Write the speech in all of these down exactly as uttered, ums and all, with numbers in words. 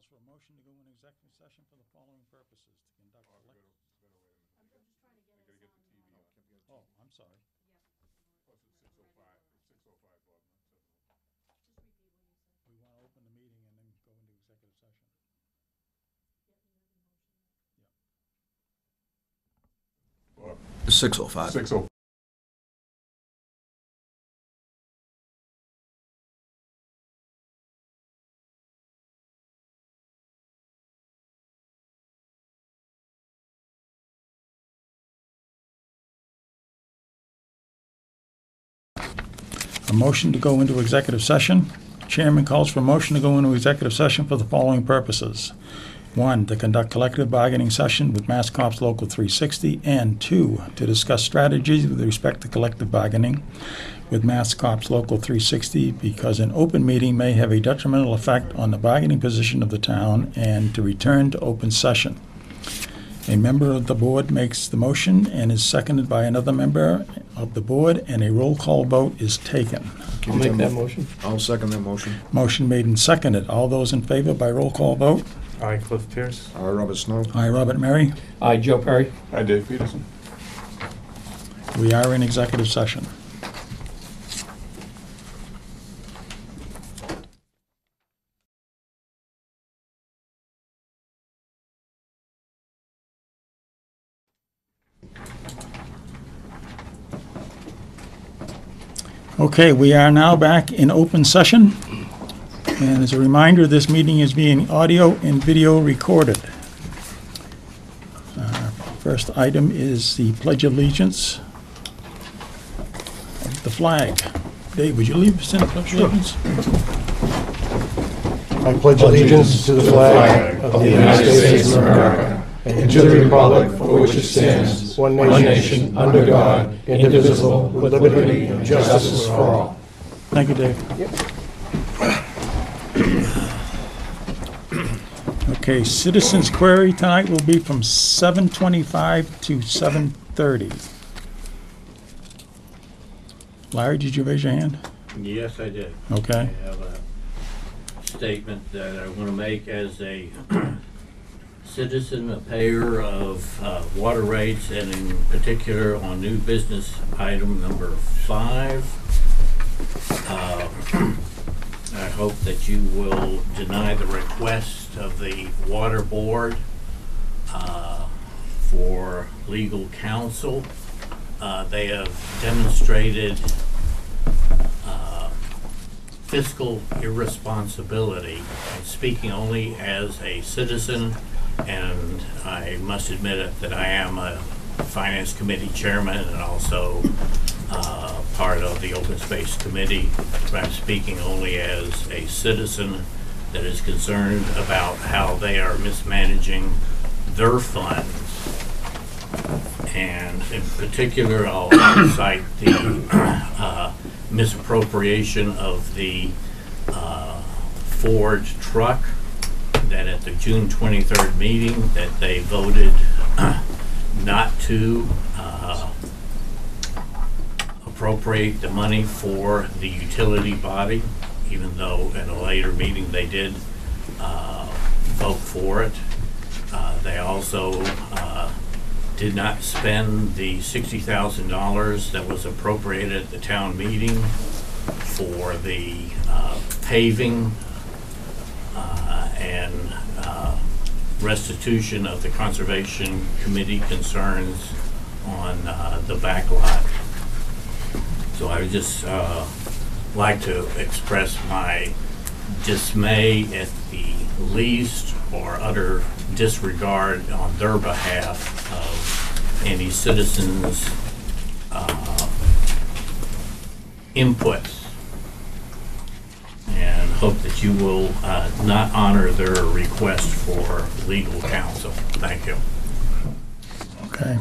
calls for a motion to go into executive session for the following purposes: to conduct elect- Oh, I'm sorry. We want to open the meeting and then go into executive session. Six oh five. Six oh. A motion to go into executive session. Chairman calls for a motion to go into executive session for the following purposes. One, to conduct collective bargaining session with Mass Cops Local three sixty, and two, to discuss strategies with respect to collective bargaining with Mass Cops Local three sixty, because an open meeting may have a detrimental effect on the bargaining position of the town, and to return to open session. A member of the board makes the motion and is seconded by another member of the board, and a roll call vote is taken. I'll make that motion. I'll second that motion. Motion made and seconded. All those in favor by roll call vote? Aye, Cliff Pierce. Aye, Robert Snow. Aye, Robert Murray. Aye, Joe Perry. Hi, Dave Peterson. We are in executive session. Okay, we are now back in open session. And as a reminder, this meeting is being audio and video recorded. Uh, First item is the Pledge of Allegiance of the flag. Dave, would you lead us in the Pledge of Allegiance? I pledge allegiance to the flag of the United States of America and to the republic for which it stands, one nation, under God, indivisible, with liberty and justice for all. Thank you, Dave. Okay, citizens' query tonight will be from seven twenty-five to seven thirty. Larry, did you raise your hand? Yes, I did. Okay. I have a statement that I want to make as a citizen, a payer of uh, water rates, and in particular on new business item number five. Uh, I hope that you will deny the request of the Water Board uh, for legal counsel. Uh, they have demonstrated uh, fiscal irresponsibility. I'm speaking only as a citizen, and I must admit it that I am a Finance Committee Chairman and also uh, part of the Open Space Committee, but I'm speaking only as a citizen that is concerned about how they are mismanaging their funds. And in particular, I'll cite the uh, misappropriation of the uh, Ford truck, that at the June twenty-third meeting that they voted not to uh, appropriate the money for the utility body, even though in a later meeting they did uh, vote for it. Uh, they also uh, did not spend the sixty thousand dollars that was appropriated at the town meeting for the uh, paving uh, and uh, restitution of the Conservation Committee concerns on uh, the back lot. So I would just uh, like to express my dismay at the least or utter disregard on their behalf of any citizens' uh, inputs, and hope that you will uh, not honor their request for legal counsel. Thank you. Okay.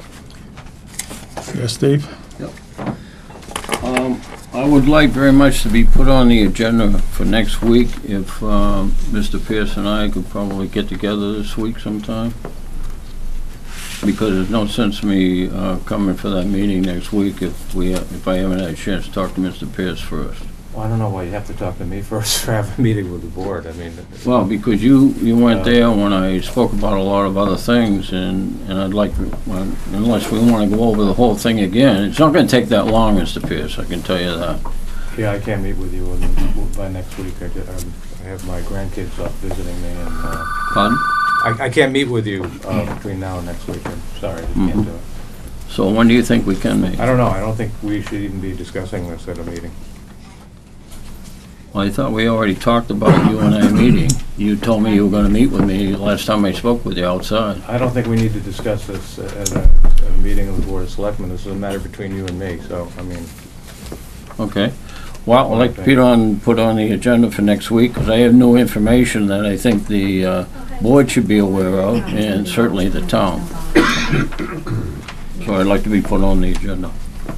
Yes, Steve? Yep. Um, I would like very much to be put on the agenda for next week if um, Mister Pierce and I could probably get together this week sometime. Because there's no sense me uh, coming for that meeting next week if we ha if I haven't had a chance to talk to Mister Pierce first. Well, I don't know why you have to talk to me first or have a meeting with the board. I mean, Well, because you, you weren't there when I spoke about a lot of other things, and, and I'd like, to- well, unless we want to go over the whole thing again, it's not going to take that long, Mister Pierce, I can tell you that. yeah, I can't meet with you in- by next week. I ju- um, I have my grandkids up visiting me, and uh, Pardon? I I can't meet with you uh, between now and next week. I'm sorry, I just can't Mhm. do it. So when do you think we can meet? I don't know. I don't think we should even be discussing this at a meeting. Well, I thought we already talked about you and I meeting. You told me you were going to meet with me last time I spoke with you outside. I don't think we need to discuss this at a, at a meeting of the Board of Selectmen. This is a matter between you and me, so, I mean, Okay. Well, I'd like to put on, put on the agenda for next week, because I have new information that I think the uh, board should be aware of, and certainly the town. So I'd like to be put on the agenda.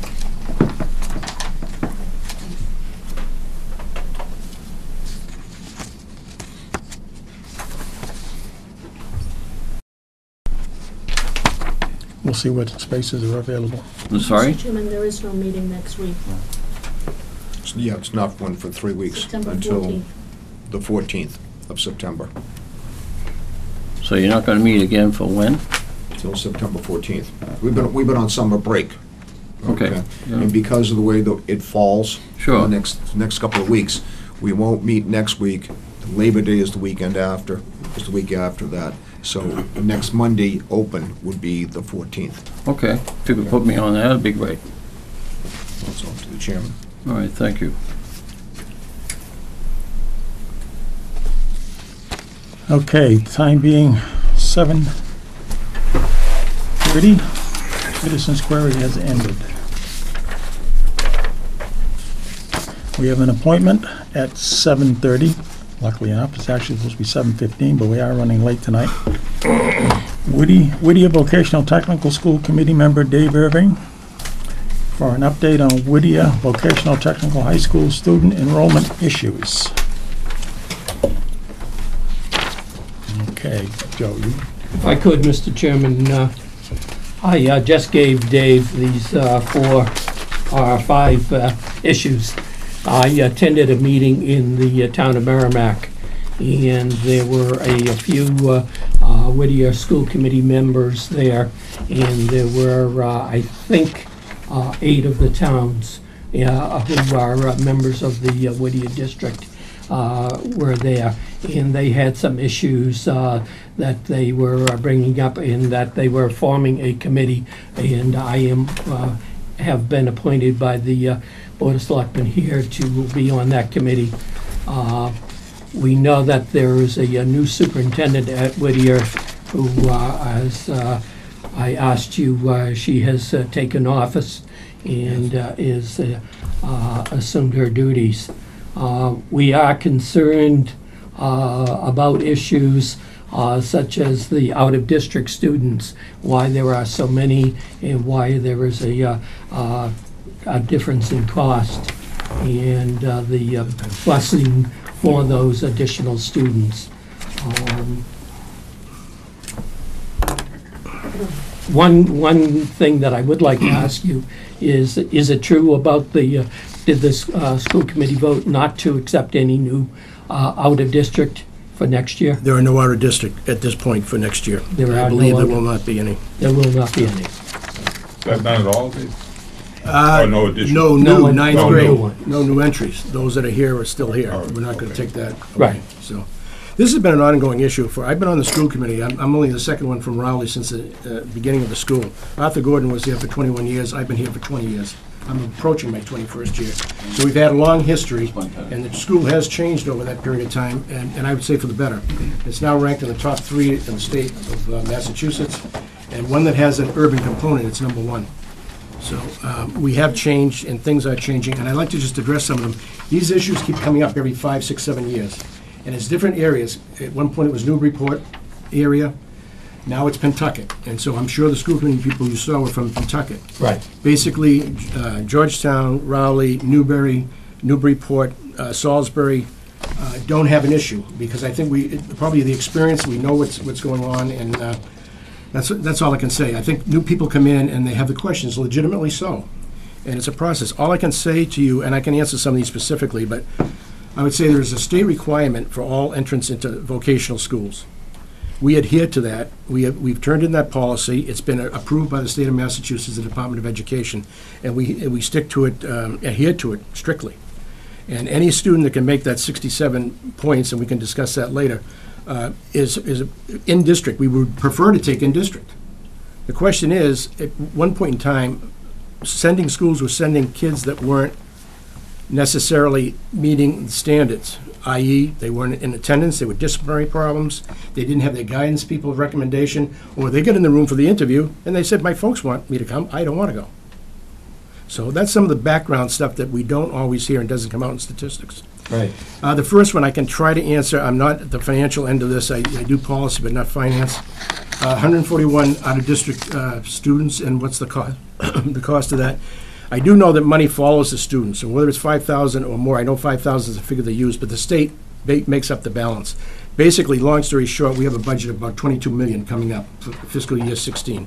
We'll see what spaces are available. I'm sorry? Mister Chairman, there is no meeting next week, It's- Yeah, it's not one for three weeks September until fourteenth. the fourteenth of September, So you're not going to meet again for when? till September fourteenth. We've been, we've been on summer break. Okay. Yeah. And because of the way that it falls, Sure. the next, next couple of weeks, we won't meet next week. Labor Day is the weekend after, is the week after that. So next Monday open would be the fourteenth. Okay. If you could put me on that, that'd be great. That's up to the chairman. All right, thank you. Okay, time being seven thirty. Citizens' query has ended. We have an appointment at seven thirty. Luckily enough, it's actually supposed to be seven fifteen, but we are running late tonight. Whittier, Whittier Vocational Technical School Committee member Dave Irving for an update on Whittier Vocational Technical High School student enrollment issues. Okay, Joe, you, If I could, Mister Chairman, uh, I uh, just gave Dave these uh, four or five uh, issues. I attended a meeting in the uh, town of Merrimack, and there were a a few uh, uh, Whittier School Committee members there, and there were, uh, I think, uh, eight of the towns uh, who are uh, members of the uh, Whittier District uh, were there, and they had some issues uh, that they were uh, bringing up, in that they were forming a committee, and I am, uh, have been appointed by the uh, Board of Selectmen here to be on that committee. Uh, We know that there is a a new superintendent at Whittier who uh, has, uh, I asked you, uh, she has uh, taken office and uh, is uh, uh, assumed her duties. Uh, We are concerned uh, about issues uh, such as the out-of-district students, why there are so many, and why there is a, uh, uh, a difference in cost, and uh, the uh, busing for those additional students. Um, One, one thing that I would like to ask you is, is it true about the, uh, did this uh, school committee vote not to accept any new uh, out-of-district for next year? There are no out of district at this point for next year. There are I no believe there out- will not be any. There will not be any. That not at all, Dave? Uh, Or no addition? No No new, one- ninth no grade, new ones. no new entries. Those that are here are still here. Oh, We're not gonna okay. take that away. Right. So, this has been an ongoing issue for, I've been on the school committee. I'm, I'm only the second one from Rowley since the uh, beginning of the school. Arthur Gordon was here for twenty-one years. I've been here for twenty years. I'm approaching my twenty-first year. So we've had a long history, and the school has changed over that period of time, and, and I would say for the better. It's now ranked in the top three in the state of uh, Massachusetts, and one that has an urban component, it's number one. So um, we have changed, and things are changing, and I'd like to just address some of them. These issues keep coming up every five, six, seven years, and it's different areas. At one point, it was Newburyport area, now it's Pentucket, and so I'm sure the school committee people you saw were from Pentucket. Right. Basically, uh, Georgetown, Rowley, Newbury, Newburyport, uh, Salisbury uh, don't have an issue, because I think we, it- probably the experience, we know what's, what's going on, and uh, that's, that's all I can say. I think new people come in and they have the questions, legitimately so. And it's a process. All I can say to you, and I can answer some of these specifically, but I would say there's a state requirement for all entrance into vocational schools. We adhere to that. We have, we've turned in that policy. It's been approved by the state of Massachusetts, the Department of Education, and we, and we stick to it, um, adhere to it strictly. And any student that can make that sixty-seven points, and we can discuss that later, uh, is, is in district. We would prefer to take in district. The question is, at one point in time, sending schools were sending kids that weren't necessarily meeting the standards, that is they weren't in attendance, they were disciplinary problems, they didn't have their guidance people of recommendation, or they get in the room for the interview and they said, my folks want me to come, I don't want to go. So that's some of the background stuff that we don't always hear and doesn't come out in statistics. Right. Uh, the first one I can try to answer. I'm not at the financial end of this. I, I do policy, but not finance. Uh, one hundred forty-one out-of-district uh, students, and what's the cost? the cost of that? I do know that money follows the students, and whether it's five thousand or more, I know five thousand is a figure they use, but the state ba- makes up the balance. Basically, long story short, we have a budget of about twenty-two million coming up for fiscal year sixteen.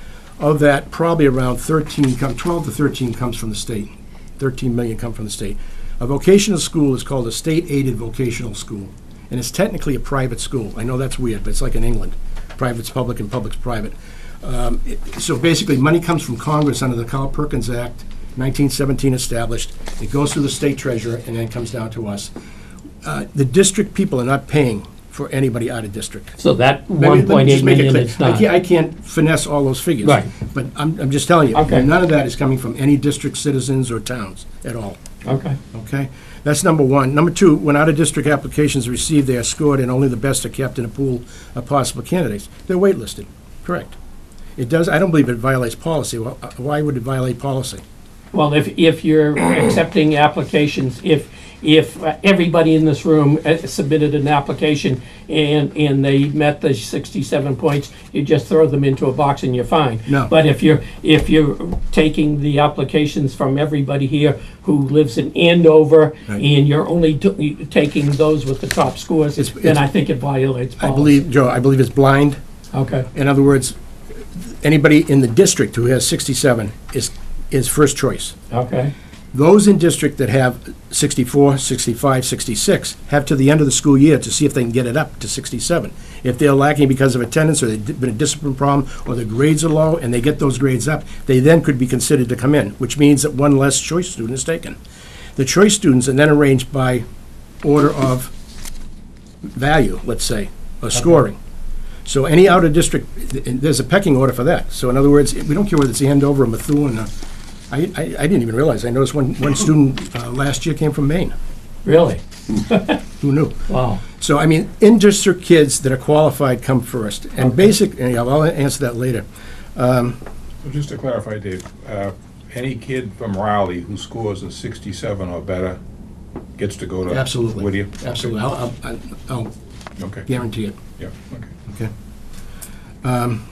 Of that, probably around thirteen, come, twelve to thirteen comes from the state. thirteen million come from the state. A vocational school is called a state-aided vocational school, and it's technically a private school. I know that's weird, but it's like in England. Private's public and public's private. Um, it, so basically, money comes from Congress under the Carl Perkins Act, nineteen seventeen established. It goes through the state treasurer and then comes down to us. Uh, the district people are not paying for anybody out of district. So that Let me- let one me point just eight make it million clear. is I not. can't, I can't finesse all those figures. Right. But I'm, I'm just telling you, Okay. none of that is coming from any district citizens or towns at all. Okay. Okay? That's number one. Number two, when out-of-district applications are received, they are scored and only the best are kept in a pool of possible candidates. They're waitlisted. Correct. It does, I don't believe it violates policy. Well, uh, why would it violate policy? Well, if, if you're accepting applications, if, if uh, everybody in this room uh, submitted an application and, and they met the sixty-seven points, you just throw them into a box and you're fine. No. But if you're, if you're taking the applications from everybody here who lives in Andover, Right. and you're only t- taking those with the top scores, It's- then it's- I think it violates I policy. believe, Joe, I believe it's blind. Okay, In other words, anybody in the district who has sixty-seven is, is first choice. okay, Those in district that have sixty-four, sixty-five, sixty-six have to the end of the school year to see if they can get it up to sixty-seven. If they're lacking because of attendance, or there's been a discipline problem, or the grades are low, and they get those grades up, they then could be considered to come in, which means that one less choice student is taken. The choice students are then arranged by order of value, let's say, or scoring. So any out-of-district, there's a pecking order for that. So in other words, we don't care whether it's Andover or Methuen. or- I, I, I didn't even realize, I noticed one, one student uh, last year came from Maine. really? Who knew? Wow. So, I mean, in-district kids that are qualified come first. And Okay. basic, and I'll answer that later. Um, So just to clarify, Dave, uh, any kid from Raleigh who scores a sixty-seven or better gets to go to Absolutely. Whittier? Absolutely. I'll, I'll- I'll, I'll Okay, guarantee it. yeah, okay. Okay. Um,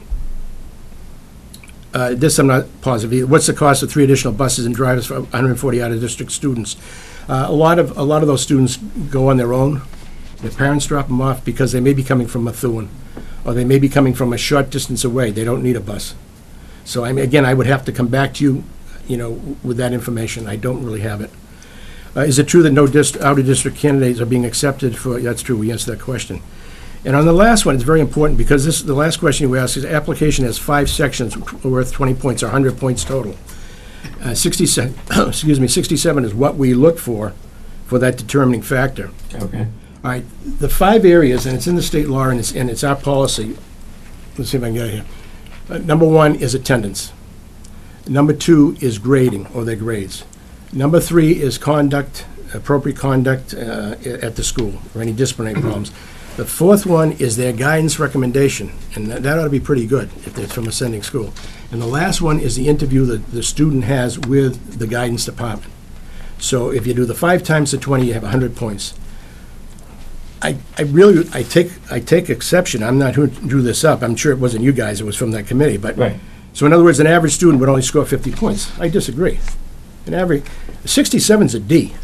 uh, This I'm not positive. What's the cost of three additional buses and drivers for one hundred forty out-of-district students? Uh, A lot of, a lot of those students go on their own. Their parents drop them off because they may be coming from Methuen, or they may be coming from a short distance away. They don't need a bus. So, I mean, again, I would have to come back to you, you know, with that information. I don't really have it. Uh, Is it true that no dist- out-of-district candidates are being accepted for, that's true, we answered that question. And on the last one, it's very important, because this, the last question you asked is, application has five sections worth twenty points, or one hundred points total. Uh, sixty-seven, excuse me, sixty-seven is what we look for, for that determining factor. Okay. All right, the five areas, and it's in the state law, and it's, and it's our policy. Let's see if I can get it here. Uh, Number one is attendance. Number two is grading, or their grades. Number three is conduct, appropriate conduct uh, at the school, or any disciplinary problems. The fourth one is their guidance recommendation, and that that ought to be pretty good if it's from a sending school. And the last one is the interview that the student has with the guidance department. So if you do the five times the twenty, you have one hundred points. I, I really, I take, I take exception, I'm not who drew this up, I'm sure it wasn't you guys, it was from that committee, but. Right. So in other words, an average student would only score fifty points. I disagree. An average, sixty-seven's a D.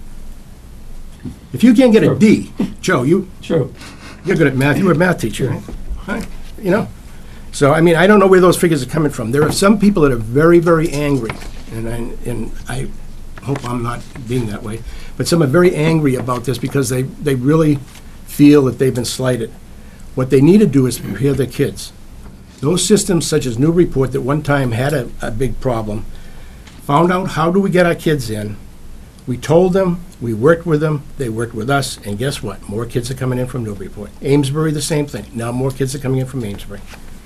If you can't get a Sure. D, Joe, you, True. you're good at math, you were a math teacher, right? You know? So, I mean, I don't know where those figures are coming from. There are some people that are very, very angry and I, and I hope I'm not being that way, but some are very angry about this because they, they really feel that they've been slighted. What they need to do is prepare their kids. Those systems such as Newburyport that one time had a, a big problem, found out how do we get our kids in. We told them, we worked with them, they worked with us, and guess what? More kids are coming in from Newburyport. Amesbury, the same thing. Now more kids are coming in from Amesbury.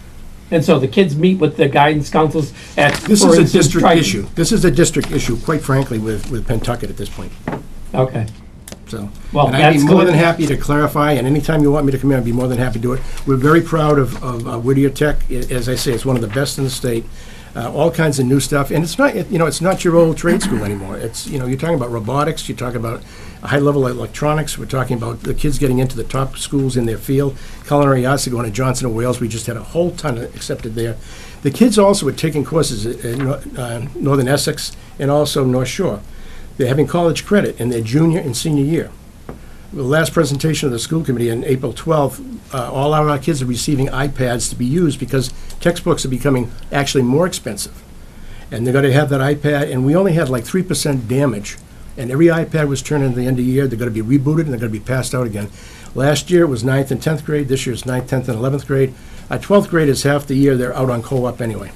And so the kids meet with the guidance counselors at, This for is a instance, district Triton. issue. This is a district issue, quite frankly, with, with Pentucket at this point. Okay. So, Well, and I'd be that's more good. than happy to clarify, and anytime you want me to come in, I'd be more than happy to do it. We're very proud of, of uh, Whittier Tech. I- As I say, it's one of the best in the state. Uh, all kinds of new stuff, and it's not, you know, it's not your old trade school anymore. It's, you know, you're talking about robotics, you're talking about high-level electronics, we're talking about the kids getting into the top schools in their field. Culinary arts are going to Johnson and Wales, we just had a whole ton of accepted there. The kids also are taking courses at Nor- uh, Northern Essex and also North Shore. They're having college credit in their junior and senior year. The last presentation of the school committee on April twelfth, uh, all our kids are receiving iPads to be used because textbooks are becoming actually more expensive. And they're going to have that iPad, and we only had like three percent damage. And every iPad was turned in at the end of the year. They're going to be rebooted, and they're going to be passed out again. Last year it was ninth and tenth grade. This year it's ninth, tenth, and eleventh grade. Our twelfth grade is half the year. They're out on co-op anyway.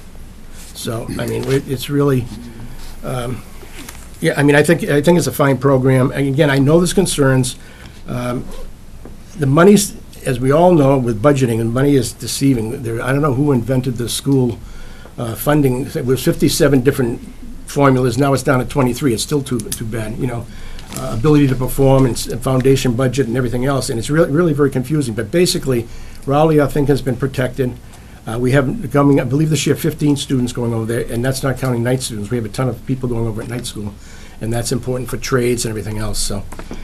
So, I mean, it- it's really, um, yeah, I mean, I think, I think it's a fine program. And again, I know there's concerns. Um, The money's, as we all know, with budgeting, and money is deceiving. There, I don't know who invented the school uh, funding. It was fifty-seven different formulas. Now it's down to twenty-three. It's still too, too bad, you know. Uh, Ability to perform and s- and foundation budget and everything else. And it's really, really very confusing. But basically, Raleigh, I think, has been protected. Uh, We have coming, I believe this year, fifteen students going over there, and that's not counting night students. We have a ton of people going over at night school, and that's important for trades and everything else, so.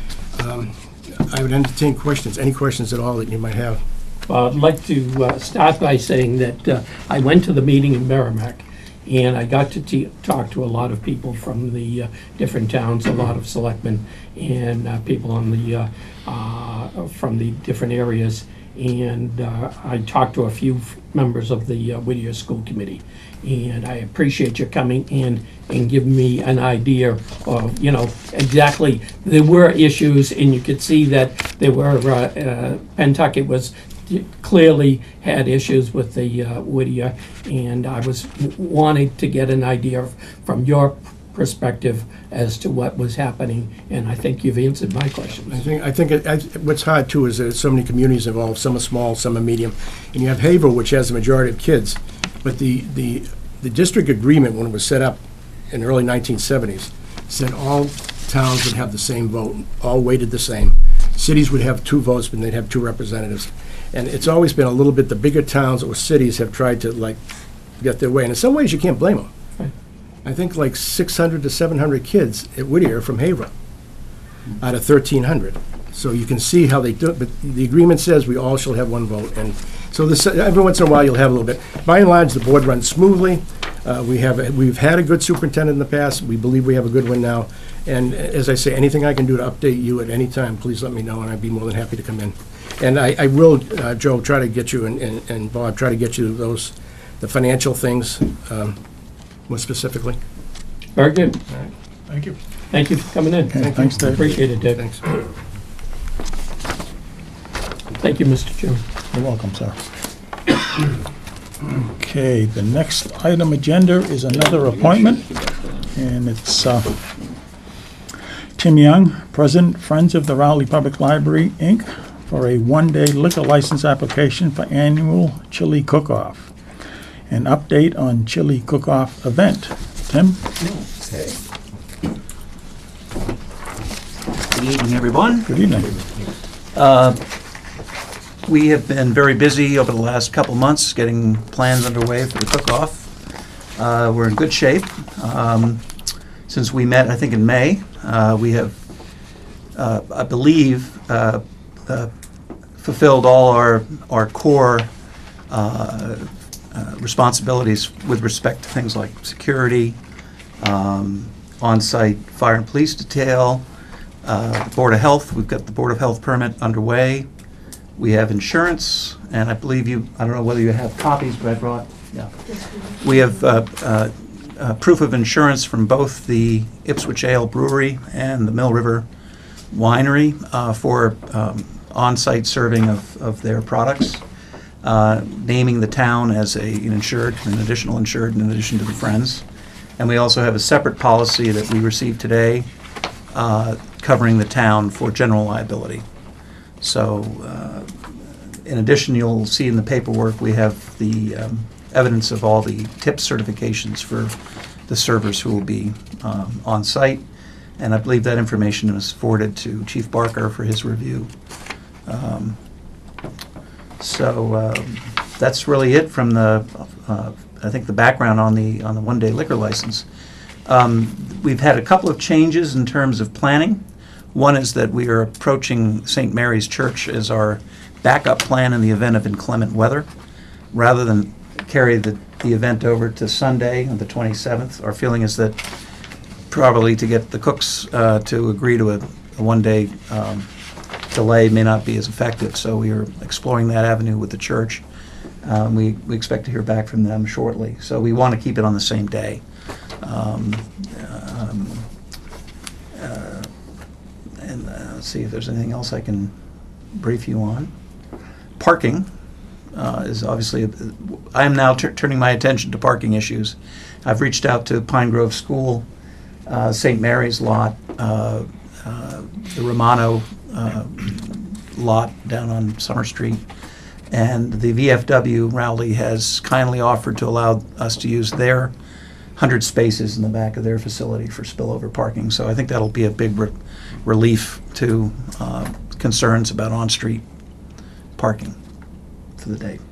um, I would entertain questions, any questions at all that you might have. Well, I'd like to uh, start by saying that uh, I went to the meeting in Merrimack, and I got to te- talk to a lot of people from the uh, different towns, a lot of selectmen, and uh, people on the, uh, uh, from the different areas. And uh, I talked to a few f- members of the uh, Whittier School Committee. And I appreciate your coming in and giving me an idea of, you know, exactly, there were issues, and you could see that there were, uh, uh, Pentucket was, clearly had issues with the uh, Whittier, and I was w- wanting to get an idea of- from your perspective as to what was happening, and I think you've answered my I questions. think, I think, it- I- what's hard too is there's so many communities involved, some are small, some are medium, and you have Haverhill, which has the majority of kids, but the, the, the district agreement, when it was set up in the early nineteen seventies, said all towns would have the same vote, all weighted the same. Cities would have two votes, but they'd have two representatives. And it's always been a little bit, the bigger towns or cities have tried to like get their way, and in some ways you can't blame them. Right. I think like six hundred to seven hundred kids at Whittier are from Haverhill out of thirteen hundred. So you can see how they do it, but the agreement says we all shall have one vote. And so this, every once in a while, you'll have a little bit. By and large, the board runs smoothly. Uh, We have, a- we've had a good superintendent in the past. We believe we have a good one now. And as I say, anything I can do to update you at any time, please let me know, and I'd be more than happy to come in. And I, I will, uh, Joe, try to get you, and- and and Bob, try to get you those, the financial things um, more specifically. Very good. Thank you. Thank you for coming in. Okay, thanks, Dave. Appreciate it, Dave. Thanks. Thank you, Mister Chairman. You're welcome, sir. Okay, the next item agenda is another appointment, and it's uh, Tim Young, President, Friends of the Raleigh Public Library, Incorporated, for a one-day liquor license application for annual chili cook-off. An update on chili cook-off event. Tim? Good evening, everyone. Good evening. Uh, We have been very busy over the last couple months getting plans underway for the cook-off. Uh, We're in good shape. Um, Since we met, I think, in May, uh, we have, uh, I believe, uh, uh, fulfilled all our, our core uh, uh, responsibilities with respect to things like security, um, on-site fire and police detail, uh, the Board of Health. We've got the Board of Health permit underway. We have insurance, and I believe you, I don't know whether you have copies, but I brought, yeah. We have uh, uh, uh, proof of insurance from both the Ipswich Ale Brewery and the Mill River Winery uh, for um, on-site serving of, of their products, uh, naming the town as a, an insured, an additional insured in addition to the Friends. And we also have a separate policy that we received today uh, covering the town for general liability. So uh, in addition, you'll see in the paperwork, we have the um, evidence of all the tip certifications for the servers who will be um, on site. And I believe that information was forwarded to Chief Barker for his review. Um, So um, that's really it from the, uh, I think, the background on the, on the one-day liquor license. Um, We've had a couple of changes in terms of planning. One is that we are approaching Saint Mary's Church as our backup plan in the event of inclement weather. Rather than carry the, the event over to Sunday, on the twenty-seventh, our feeling is that probably to get the cooks uh, to agree to a, a one-day um, delay may not be as effective, so we are exploring that avenue with the church. Um, we, we expect to hear back from them shortly, so we want to keep it on the same day. Um, um, uh, and uh, let's see if there's anything else I can brief you on. Parking uh, is obviously, I am now tur- turning my attention to parking issues. I've reached out to Pine Grove School, uh, Saint Mary's lot, uh, uh, the Romano uh, lot down on Summer Street, and the V F W Rowley has kindly offered to allow us to use their one hundred spaces in the back of their facility for spillover parking. So I think that'll be a big re- relief to uh, concerns about on-street parking for the day.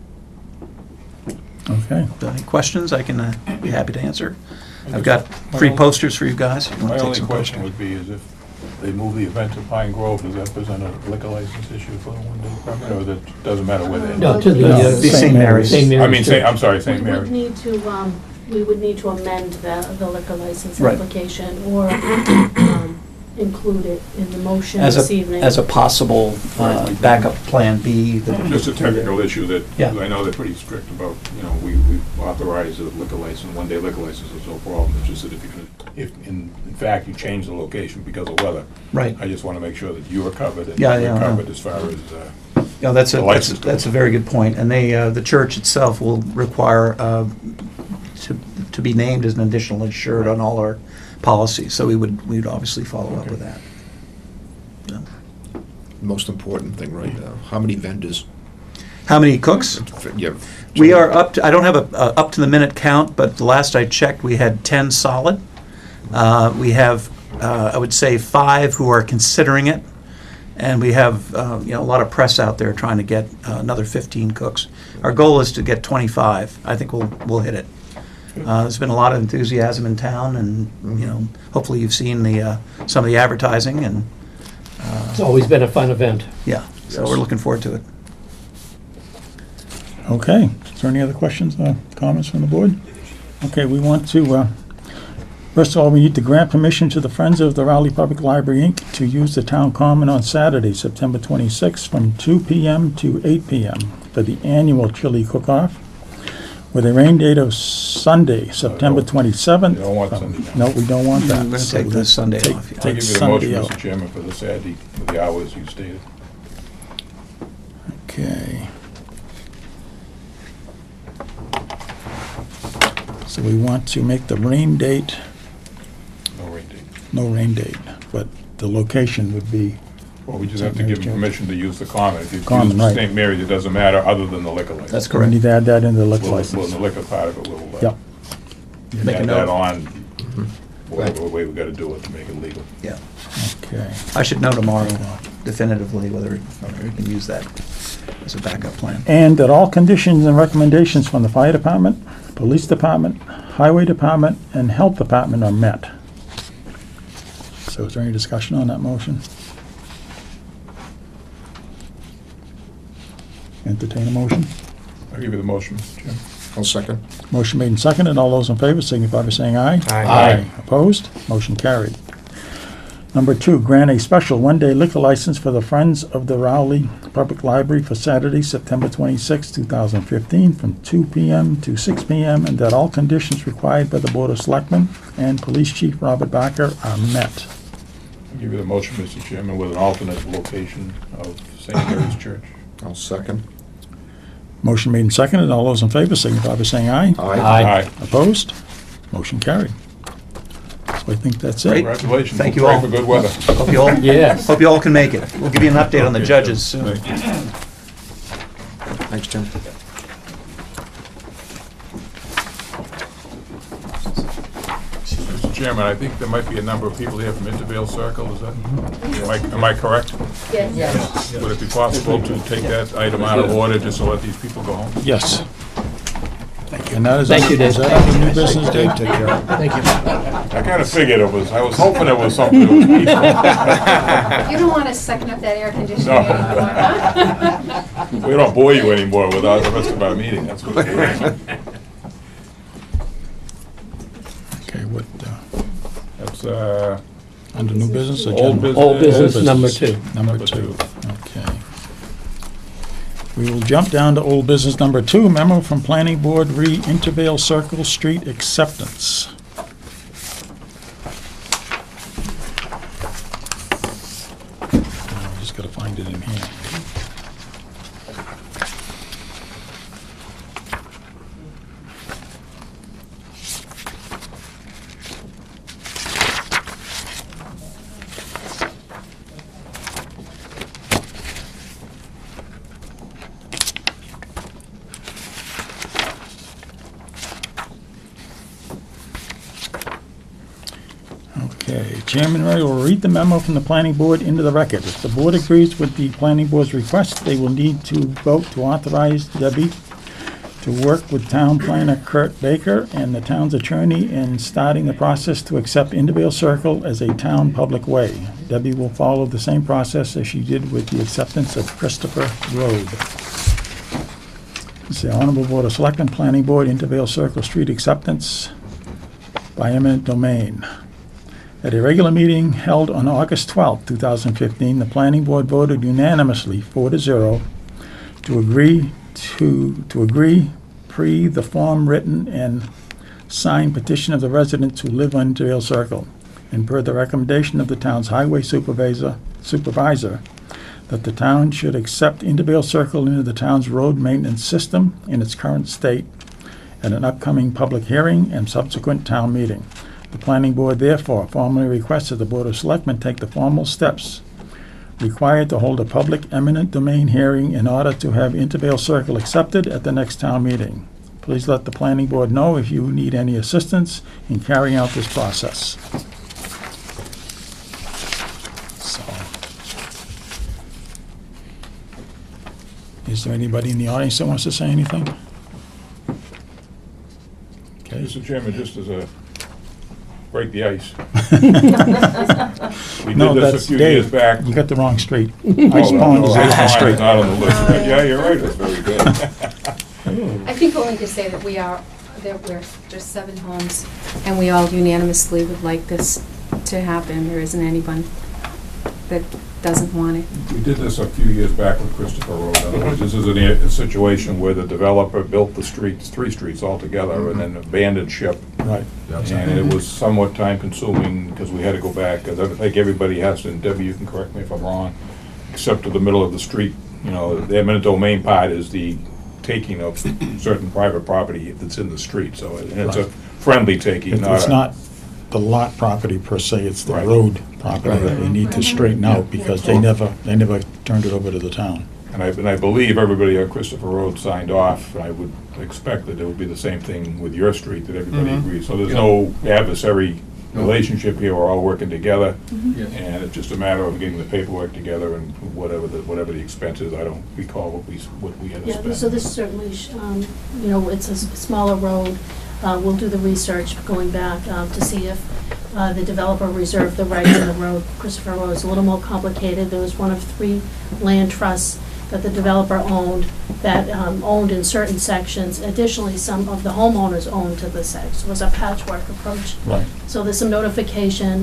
Okay. If there are any questions, I can uh, be happy to answer. I've got free posters for you guys. if you wanna My take only some question posters. would be is if they move the event to Pine Grove, does that present a liquor license issue for the one-day permit, or that doesn't matter where they end No, up? to the, No, uh, Saint Saint Mary's. Saint Mary's I mean, Saint- Church. I'm sorry, We Saint would Mary. need to, um, we would need to amend the, the liquor license Right. application or um, include it in the motion As this a, evening. as a possible uh, backup plan B. that- Just a technical issue that, Yeah. I know they're pretty strict about, you know, we, we authorize a liquor license, one-day liquor license is no problem. It's just that if you can, if in, in fact you change the location because of weather, Right. I just want to make sure that you are covered and Yeah, we're yeah, yeah. covered as far as, uh, Yeah, that's a, The that's, license that's a goes. very good point. And they, uh, the church itself will require uh, to, to be named as an additional insured on all our policies. So we would, we would obviously follow up with that. Yeah. Most important thing right now, how many vendors? How many cooks? Yeah. We are up to, I don't have a, a up to the minute count, but the last I checked, we had ten solid. Uh, we have, uh, I would say, five who are considering it. And we have, uh, you know, a lot of press out there trying to get uh, another fifteen cooks. Our goal is to get twenty-five. I think we'll, we'll hit it. Uh, There's been a lot of enthusiasm in town, and, you know, hopefully you've seen the, uh, some of the advertising, and, It's always been a fun event. yeah, so we're looking forward to it. Okay. Is there any other questions, uh, comments from the board? Okay, we want to, uh, first of all, we need to grant permission to the Friends of the Raleigh Public Library, Incorporated to use the town common on Saturday, September twenty-sixth, from two p.m. to eight p.m. for the annual chili cook-off, with a rain date of Sunday, September twenty-seventh. You don't want Sunday now. No, we don't want that. We're gonna So take the let's Sunday take- off, yeah. I'll Take give you the Sunday motion, out. Mister Chairman, for the Saturday, for the hours you stated. Okay. So we want to make the rain date, No rain date. no rain date, but the location would be, Well, we just have to give them permission to use the common. If you Common, use right. Saint Mary's, it doesn't matter, other than the liquor license. That's we correct. need to add that into the liquor Well, well, license. the liquor part of it, we'll, uh, Yep. Make a add note. that on, whatever way we gotta do it to make it legal. Yeah. Okay. I should know tomorrow definitively whether we can use that as a backup plan. And that all conditions and recommendations from the fire department, police department, highway department, and health department are met. So is there any discussion on that motion? Entertain a motion? I'll give you the motion, Mister Chairman. I'll second. Motion made and seconded. All those in favor signify by saying aye. Aye. Opposed? Motion carried. Number two, grant a special one-day liquor license for the Friends of the Rowley Public Library for Saturday, September twenty-sixth, two thousand fifteen, from two p m to six p m, and that all conditions required by the Board of Selectmen and Police Chief Robert Barker are met. I'll give you the motion, Mister Chairman, with an alternate location of Saint Mary's Church. I'll second. Motion made and seconded. All those in favor signify by saying aye. Aye. Opposed? Motion carried. So I think that's it. Great. Congratulations. Thank you Pray all. for good weather. Hope you all, Yes. hope you all can make it. We'll give you an update on the judges soon. Thanks, Tim. Mister Chairman, I think there might be a number of people here from Intervale Circle, is that, am I, am I correct? Yes. Would it be possible to take that item out of order just to let these people go home? Yes. Thank you. And that is, Thank you, Dave. is that under new business, Dave? Take care. Thank you. I kind of figured it was, I was hoping it was something that was peaceful. You don't want to sucking up that air conditioning No. anymore, huh? We don't bore you anymore without the rest of our meeting, that's what it is. Okay, what, uh, That's, uh, under new business? or Old general? business. Old business Old number business. two. Number Number two, two. okay. We will jump down to old business number two, memo from Planning Board re Intervale Circle Street acceptance. I just gotta find it in here. Okay, Chairman Ray will read the memo from the planning board into the record. If the board agrees with the planning board's request, they will need to vote to authorize Debbie to work with town planner Kurt Baker and the town's attorney in starting the process to accept Intervale Circle as a town public way. Debbie will follow the same process as she did with the acceptance of Christopher Road. It's the Honorable Board of Selectmen, Planning Board, Intervale Circle Street acceptance by eminent domain. At a regular meeting held on August twelfth, two thousand fifteen, the planning board voted unanimously, four to zero, to agree to, to agree pre the form written and signed petition of the residents who live on Intervale Circle, and per the recommendation of the town's highway supervisor, supervisor, that the town should accept Intervale Circle into the town's road maintenance system in its current state at an upcoming public hearing and subsequent town meeting. The planning board therefore formally requests that the Board of Selectmen take the formal steps required to hold a public eminent domain hearing in order to have Intervale Circle accepted at the next town meeting. Please let the planning board know if you need any assistance in carrying out this process. So, is there anybody in the audience that wants to say anything? Okay. Mister Chairman, just as a, break the ice. We No, did this a that's few Dave. years back. You got the wrong street. Oh, Ice no, Pond no, is Ice Ice Pond Street. is not on the list, but yeah, you're right, it's very good. I think only to say that we are, that we're just seven homes, and we all unanimously would like this to happen. There isn't anyone that doesn't want it. We did this a few years back with Christopher Road. In other words, this is a, a situation where the developer built the streets, three streets altogether, and then abandoned ship. Right. And it was somewhat time-consuming, because we had to go back, because I think everybody has to, and Debbie, you can correct me if I'm wrong, except to the middle of the street. You know, the eminent domain part is the taking of certain private property that's in the street, so, and it's a Right. friendly taking, It- not It's a- not the lot property per se, it's the Right. road property that we need to straighten out, because they never, they never turned it over to the town. And I, and I believe everybody on Christopher Road signed off, and I would expect that it would be the same thing with your street, that everybody agrees. So there's no adversary relationship here, we're all working together, and it's just a matter of getting the paperwork together and whatever the, whatever the expense is, I don't recall what we, s- what we had to Yeah, spend. so this certainly, sh- um, you know, it's a s- smaller road. Uh, We'll do the research going back um, to see if uh, the developer reserved the rights in the road. Christopher Road is a little more complicated. There was one of three land trusts that the developer owned, that um, owned in certain sections. Additionally, some of the homeowners owned to the site. So it was a patchwork approach. Right. So there's some notification,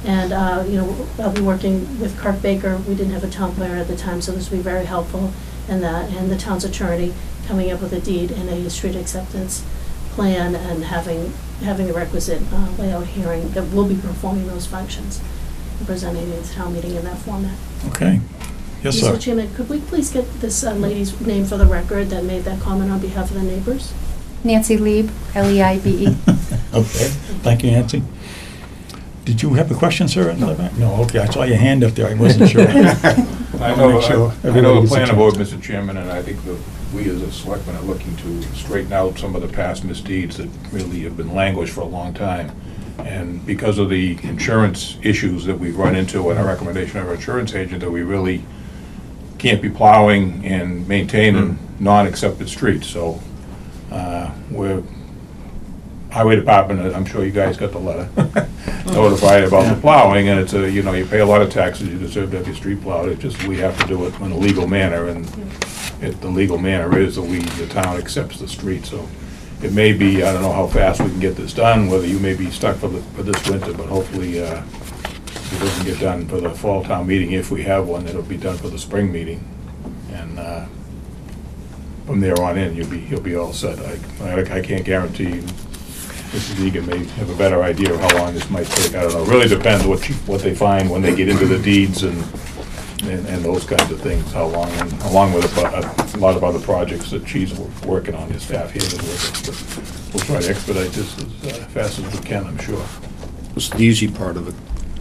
And, uh, you know, I'll be working with Kirk Baker. We didn't have a town planner at the time, so this will be very helpful in that. And the town's attorney coming up with a deed and a street acceptance plan and having, having the requisite uh, layout hearing that will be performing those functions and presenting it at the town meeting in that format. Okay. Yes, sir. Mister Chairman, could we please get this uh, lady's name for the record that made that comment on behalf of the neighbors? Nancy Lieb, L E I B E. Okay, thank you, Nancy. Did you have a question, sir? in the back? No, okay, I saw your hand up there, I wasn't sure. I wanna know, make sure I- I everybody know the gets a planning chance. board, Mister Chairman, and I think that we as a selectmen are looking to straighten out some of the past misdeeds that really have been languished for a long time. And because of the insurance issues that we've run into and our recommendation of our insurance agent, that we really can't be plowing and maintaining non-accepted streets. So uh, we're, Highway Department, I'm sure you guys got the letter, notified about the plowing, and it's a, you know, you pay a lot of taxes, you deserve to have your street plowed. It's just we have to do it in a legal manner, and it, the legal manner is that we, the town accepts the street. So it may be, I don't know how fast we can get this done, whether you may be stuck for the, for this winter, but hopefully uh, if it doesn't get done for the fall town meeting, if we have one, it'll be done for the spring meeting. And uh, from there on in, you'll be, you'll be all set. I, I I can't guarantee you. Missus Egan may have a better idea of how long this might take. I don't know. It really depends what you, what they find when they get into the deeds and, and, and those kinds of things, how long, and along with a, a lot of other projects that she's wor- working on, his staff here is working. But we'll try to expedite this as uh, fast as we can, I'm sure. It's the easy part of it.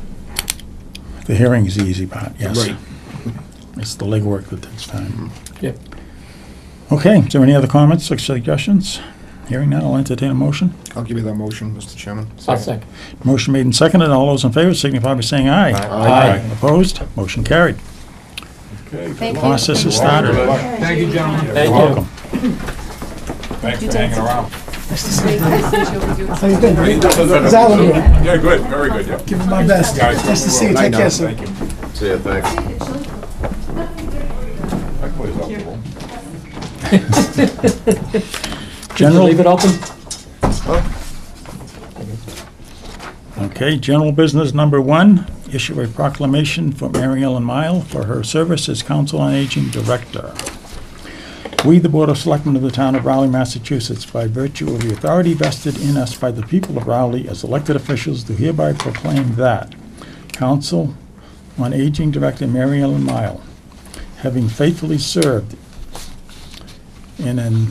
The hearing is the easy part, yes. Right. It's the legwork that takes time. Yep. Okay, is there any other comments or suggestions? Hearing none, I'll entertain a motion. I'll give you that motion, Mister Chairman. I'll second. Motion made and seconded. All those in favor signify by saying aye. Aye. Opposed? Motion carried. Okay. Thank you. Process is started. Thank you, gentlemen. You're Thank you. welcome. Thanks for hanging around. How you been? Is Alan here? Yeah, good, very good, yeah. Give it my best. Guys, Nice to see you. Take care, sir. Thank you. See you, thanks. That plays up the wall. Did you General, leave it open? okay, general business number one, issue a proclamation for Mary Ellen Mile for her service as Council on Aging Director. We, the Board of Selectmen of the Town of Raleigh, Massachusetts, by virtue of the authority vested in us by the people of Raleigh as elected officials, do hereby proclaim that Council on Aging Director Mary Ellen Mile, having faithfully served in an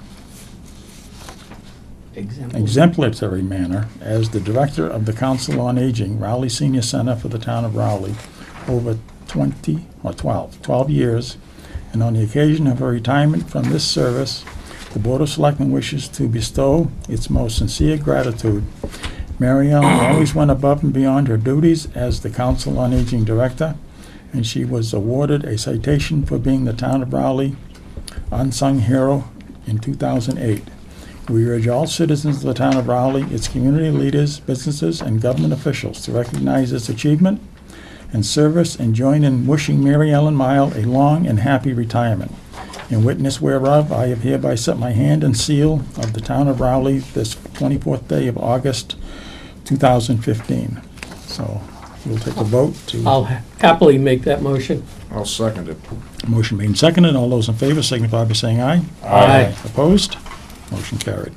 exemplary manner as the Director of the Council on Aging, Raleigh Senior Center for the Town of Raleigh, over twenty, or twelve, twelve years, and on the occasion of her retirement from this service, the Board of Selectmen wishes to bestow its most sincere gratitude. Mary Ellen always went above and beyond her duties as the Council on Aging Director, and she was awarded a citation for being the Town of Raleigh Unsung Hero in two thousand eight. We urge all citizens of the Town of Raleigh, its community leaders, businesses, and government officials to recognize this achievement and service and join in wishing Mary Ellen Mile a long and happy retirement. In witness whereof, I have hereby set my hand and seal of the Town of Raleigh this twenty-fourth day of August, two thousand fifteen. So we'll take a vote to... I'll ha- happily make that motion. I'll second it. Motion made and seconded. All those in favor signify by saying aye. Aye. Opposed? Motion carried.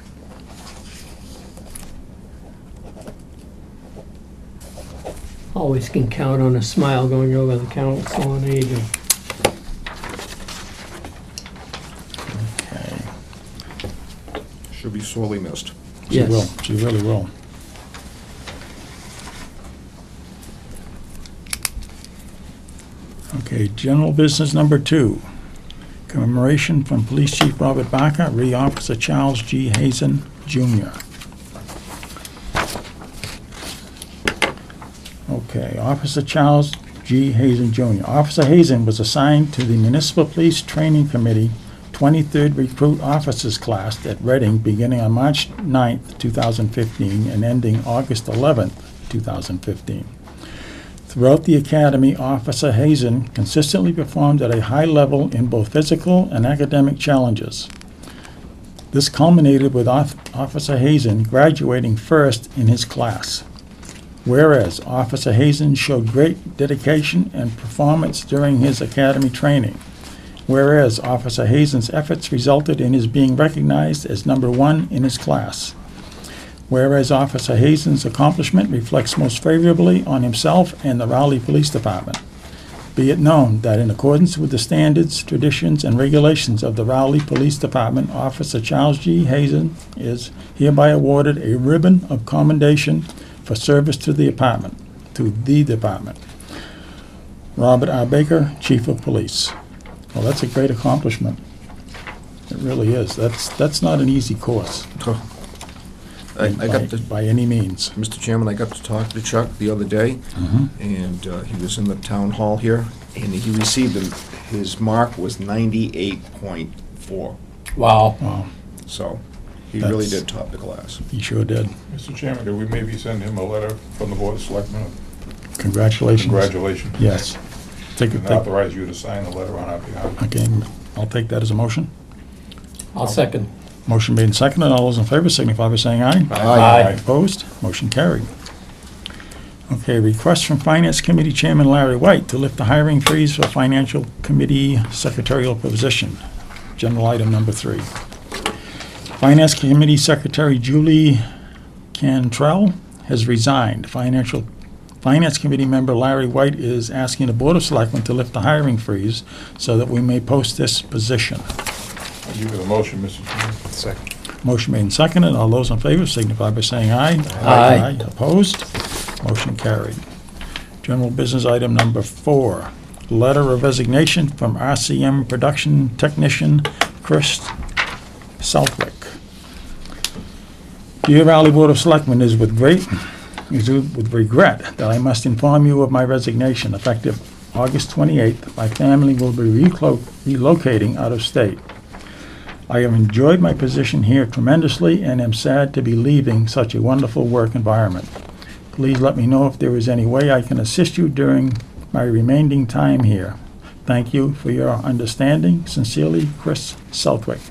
Always can count on a smile going over the Council on Aging. Okay. Should be sorely missed. She Yes. will. She really will. Okay, general business number two. Commemoration from Police Chief Robert Barker, Re-Officer Charles G. Hazen, Junior Okay, Officer Charles G. Hazen, Junior Officer Hazen was assigned to the Municipal Police Training Committee twenty-third Recruit Officers Class at Reading beginning on March ninth, two thousand fifteen, and ending August eleventh, two thousand fifteen. Throughout the academy, Officer Hazen consistently performed at a high level in both physical and academic challenges. This culminated with Off- Officer Hazen graduating first in his class. Whereas Officer Hazen showed great dedication and performance during his academy training. Whereas Officer Hazen's efforts resulted in his being recognized as number one in his class. Whereas Officer Hazen's accomplishment reflects most favorably on himself and the Rowley Police Department. Be it known that in accordance with the standards, traditions, and regulations of the Rowley Police Department, Officer Charles G. Hazen is hereby awarded a ribbon of commendation for service to the department, to the department. Robert R. Baker, Chief of Police. Well, that's a great accomplishment. It really is. That's that's not an easy course. I, I by, got to, by any means. Mister Chairman, I got to talk to Chuck the other day, Mm-hmm. and uh, he was in the town hall here, and he received him, his mark was ninety-eight point four. Wow. Wow, So he really That's- did top the class. he sure did. Mister Chairman, could we maybe send him a letter from the Board of Selectmen? Congratulations. Congratulations. Yes. Take it. And Take, authorize you to sign the letter on our behalf. okay, I'll take that as a motion. I'll second. Motion made and seconded. All those in favor signify by saying aye. Aye. Opposed? Motion carried. Okay, request from Finance Committee Chairman Larry White to lift the hiring freeze for Financial Committee Secretarial position. General item number three. Finance Committee Secretary Julie Cantrell has resigned. Financial, Finance Committee member Larry White is asking the Board of Selectmen to lift the hiring freeze so that we may post this position. I'll give you the motion, Mister Chairman. Second. Motion made and seconded. All those in favor signify by saying aye. Aye. Opposed? Motion carried. General business item number four. Letter of resignation from R C M production technician Chris Southwick. Dear Rowley Board of Selectmen, it is with great, it is with regret that I must inform you of my resignation effective August twenty-eighth. My family will be reclo- relocating out of state. I have enjoyed my position here tremendously and am sad to be leaving such a wonderful work environment. Please let me know if there is any way I can assist you during my remaining time here. Thank you for your understanding. Sincerely, Chris Southwick.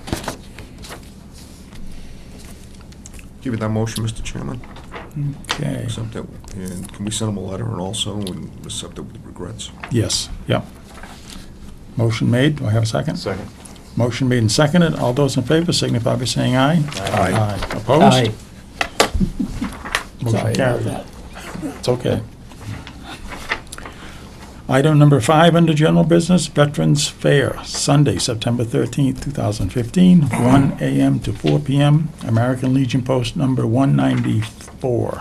Give you that motion, Mister Chairman. Okay. Accept it, and can we send him a letter and also and accept it with regrets? Yes, yep. Motion made. Do I have a second? Second. Motion made and seconded. All those in favor signify by saying aye. Aye. Opposed? Aye. Motion Sorry about carried. that. It's okay. Item number five under general business, Veterans Fair, Sunday, September thirteenth, two thousand fifteen, one A M to four P M, American Legion Post number one ninety-four.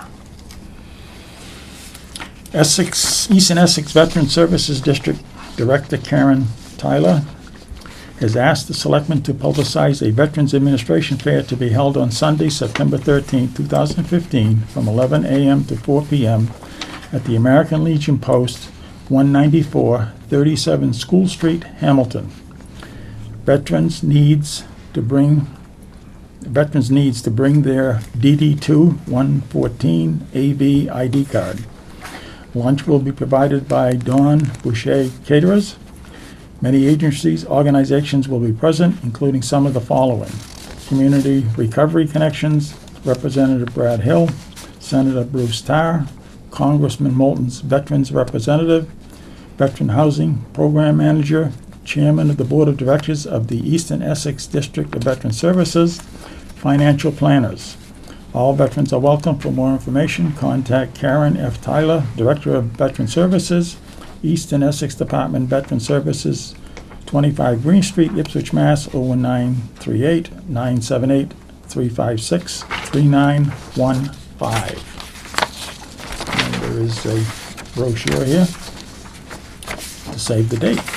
Essex, Eastern Essex Veteran Services District Director Karen Tyler has asked the selectmen to publicize a Veterans Administration Fair to be held on Sunday, September thirteenth, two thousand fifteen, from eleven A M to four P M at the American Legion Post, one ninety-four, thirty-seven School Street, Hamilton. Veterans needs to bring, veterans needs to bring their D D two one fourteen A V I D card. Lunch will be provided by Dawn Boucher Caterers. Many agencies, organizations will be present, including some of the following: Community Recovery Connections, Representative Brad Hill, Senator Bruce Tarr, Congressman Moulton's Veterans Representative, Veteran Housing Program Manager, Chairman of the Board of Directors of the Eastern Essex District of Veteran Services, financial planners. All veterans are welcome. For more information, contact Karen F. Tyler, Director of Veteran Services, Eastern Essex Department Veteran Services, twenty-five Green Street, Ipswich, Mass. oh one nine three eight, nine seven eight, three five six, three nine one five. And there is a brochure here to save the date.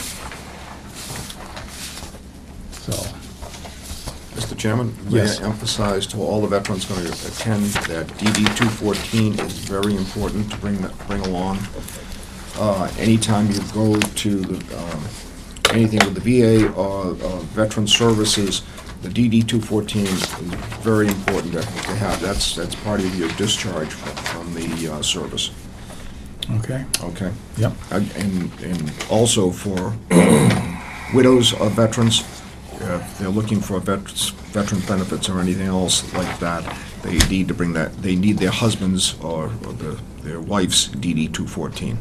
So, Mister Chairman, Yes. may I emphasize to all the veterans going to attend that D D two fourteen is very important to bring, that- bring along. Uh, Anytime you go to the, um, anything with the V A or uh, Veteran Services, the D D two fourteen is very important to to have. That's, that's part of your discharge from from the uh, service. okay, Okay? yep, Uh, And, and also for widows of veterans, if they're looking for vets, veteran benefits or anything else like that, they need to bring that, they need their husband's or, or the, their wife's D D two fourteen.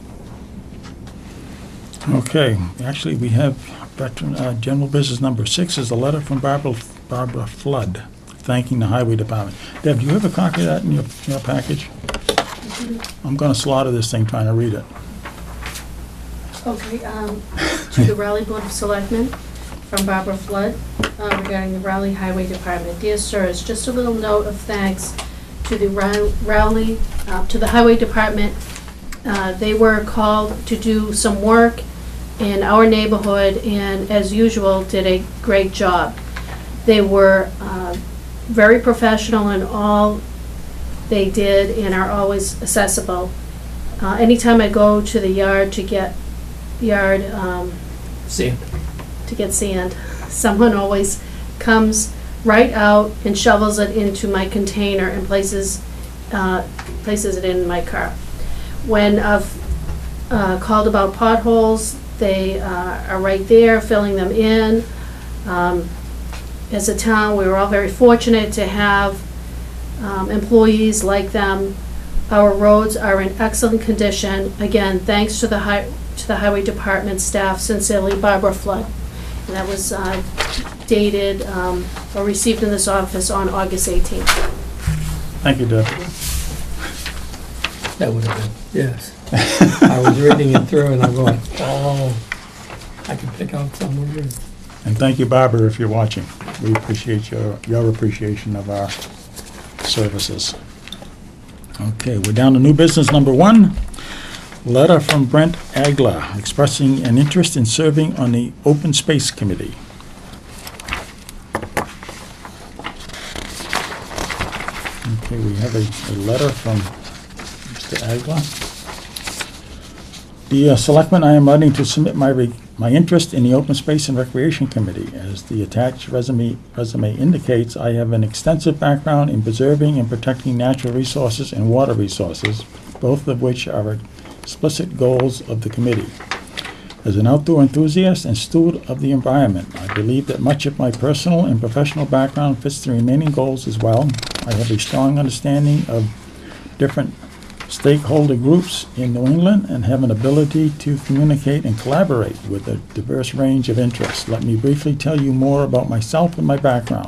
Okay, actually, we have veteran, uh, general business number six is a letter from Barbara, Barbara Flood thanking the Highway Department. Deb, do you have a copy of that in your, your package? I'm gonna slaughter this thing trying to read it. Okay, um, to the Raleigh Board of Selectmen from Barbara Flood uh, regarding the Raleigh Highway Department. Dear sirs, just a little note of thanks to the Ra- Raleigh, uh, to the Highway Department. Uh, They were called to do some work in our neighborhood and, as usual, did a great job. They were uh, very professional in all they did and are always accessible. Uh, Anytime I go to the yard to get yard um, See, to get sand, someone always comes right out and shovels it into my container and places uh, places it in my car. When I've uh, called about potholes, they uh, are right there filling them in. Um, as a town, we were all very fortunate to have um, employees like them. Our roads are in excellent condition. Again, thanks to the high, to the Highway Department staff, sincerely, Barbara Flood. And that was uh, dated um, or received in this office on August eighteenth. Thank you, Deb. that would have been, yes. I was reading it through and I'm going, oh, I can pick out some words. And thank you, Barbara, if you're watching. We appreciate your, your appreciation of our services. Okay, we're down to new business number one. Letter from Brent Agla expressing an interest in serving on the Open Space Committee. Okay, we have a, a letter from Mister Agla. Dear Selectmen, I am writing to submit my re- my interest in the Open Space and Recreation Committee. As the attached resume, resume indicates, I have an extensive background in preserving and protecting natural resources and water resources, both of which are explicit goals of the committee. As an outdoor enthusiast and steward of the environment, I believe that much of my personal and professional background fits the remaining goals as well. I have a strong understanding of different stakeholder groups in New England and have an ability to communicate and collaborate with a diverse range of interests. Let me briefly tell you more about myself and my background.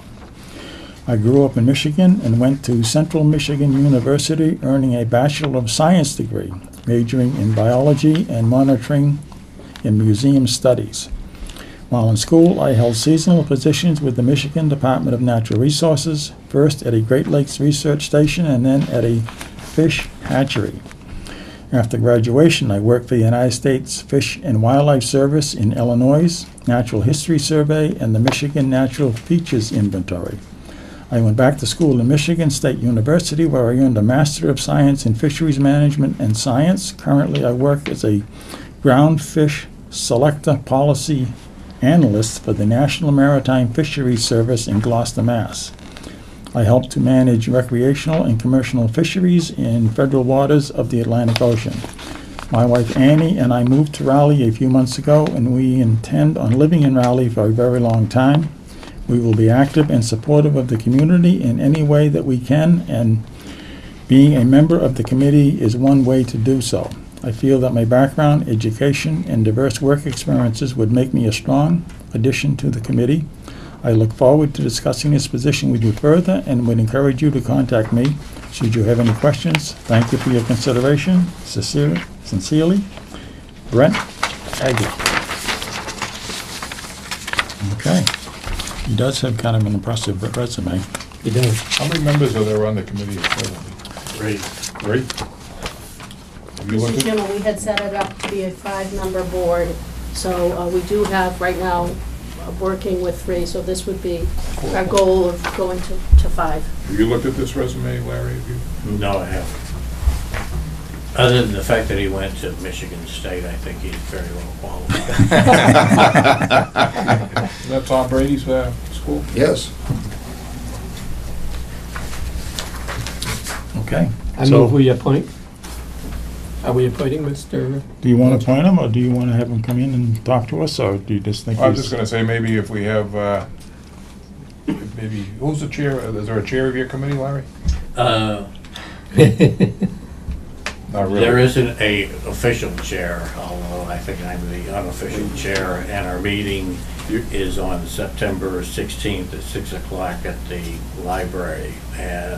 I grew up in Michigan and went to Central Michigan University, earning a Bachelor of Science degree, majoring in biology and monitoring in museum studies. While in school, I held seasonal positions with the Michigan Department of Natural Resources, first at a Great Lakes Research Station and then at a fish hatchery. After graduation, I worked for the United States Fish and Wildlife Service in Illinois, Natural History Survey, and the Michigan Natural Features Inventory. I went back to school in Michigan State University, where I earned a Master of Science in Fisheries Management and Science. Currently, I work as a ground fish selector policy analyst for the National Maritime Fisheries Service in Gloucester, Mass. I help to manage recreational and commercial fisheries in federal waters of the Atlantic Ocean. My wife Annie and I moved to Raleigh a few months ago, and we intend on living in Raleigh for a very long time. We will be active and supportive of the community in any way that we can, and being a member of the committee is one way to do so. I feel that my background, education, and diverse work experiences would make me a strong addition to the committee. I look forward to discussing this position with you further and would encourage you to contact me should you have any questions. Thank you for your consideration. Sincerely, sincerely, Brent Aggie. Okay. He does have kind of an impressive resume. He does. How many members are there on the committee? Great. Three? Have you looked Mister at- Chairman, we had set it up to be a five-member board, so uh, we do have right now uh, working with three, so this would be our goal of going to, to five. Have you looked at this resume, Larry? Have you? No, I haven't. Other than the fact that he went to Michigan State, I think he's very well qualified. Is that Tom Brady's uh, school? Yes. Okay. I So- move we appoint. Are we appointing Mister Do you want to appoint him, or do you want to have him come in and talk to us, or do you just think I was he's... just gonna say, maybe if we have, uh, maybe, who's the chair, is there a chair of your committee, Larry? Uh, Not really. There isn't a official chair, although I think I'm the unofficial chair, and our meeting is on September sixteenth at six o'clock at the library. And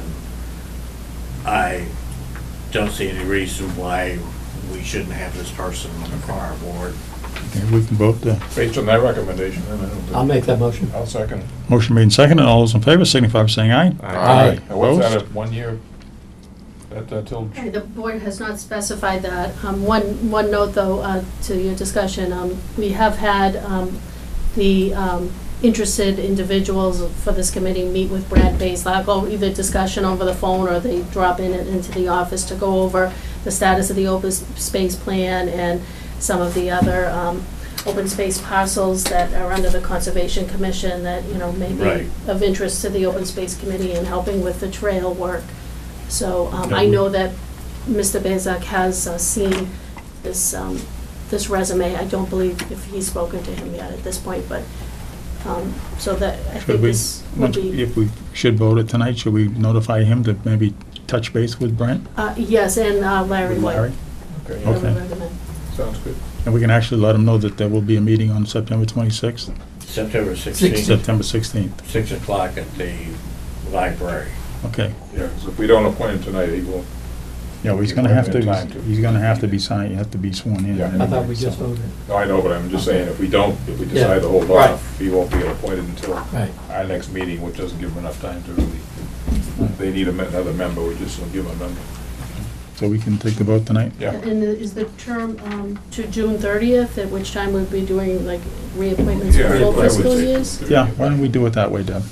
I don't see any reason why we shouldn't have this person on our board. Okay, we can vote the... Based on that recommendation, then I don't think... I'll make that motion. I'll second. Motion made and seconded. All those in favor signify by saying aye. Aye. And what's that, Opposed? a one year, that, that till, Okay, the board has not specified that. Um, One, one note, though, uh, to your discussion, um, we have had um, the um, interested individuals for this committee meet with Brad Baslago, either discussion over the phone or they drop in it- into the office to go over the status of the open s- space plan and some of the other um, open space parcels that are under the Conservation Commission that, you know, may Right. be of interest to the Open Space Committee in helping with the trail work. So um, I Okay. know that Mister Bezak has uh, seen this, um, this resume. I don't believe if he's spoken to him yet at this point, but, um, so that, I Should think we, this would once- be, if we should vote it tonight, should we notify him to maybe touch base with Brent? uh, yes, and uh, Larry With White. Larry? okay, I would Okay. recommend. sounds good. And we can actually let him know that there will be a meeting on September twenty-sixth, September sixteenth, September sixteenth. six o'clock at the library. Okay. Yeah, so if we don't appoint him tonight, he won't. Yeah, well, he's He gonna won't have have to, time to. he's gonna have to be signed, you have to be sworn in. Yeah. anyway, I thought we just so- voted. No, I know, but I'm just saying, if we don't, if we Yeah. decide to hold Right. off, he won't be appointed until Right. our next meeting, which doesn't give him enough time to really, if they need a me- another member, we just will give him a member. So we can take the vote tonight? Yeah. And the- is the term um, to June thirtieth, at which time we'll be doing like reappointments Yeah, for I full would fiscal say- years? Yeah, why don't we do it that way, Deb?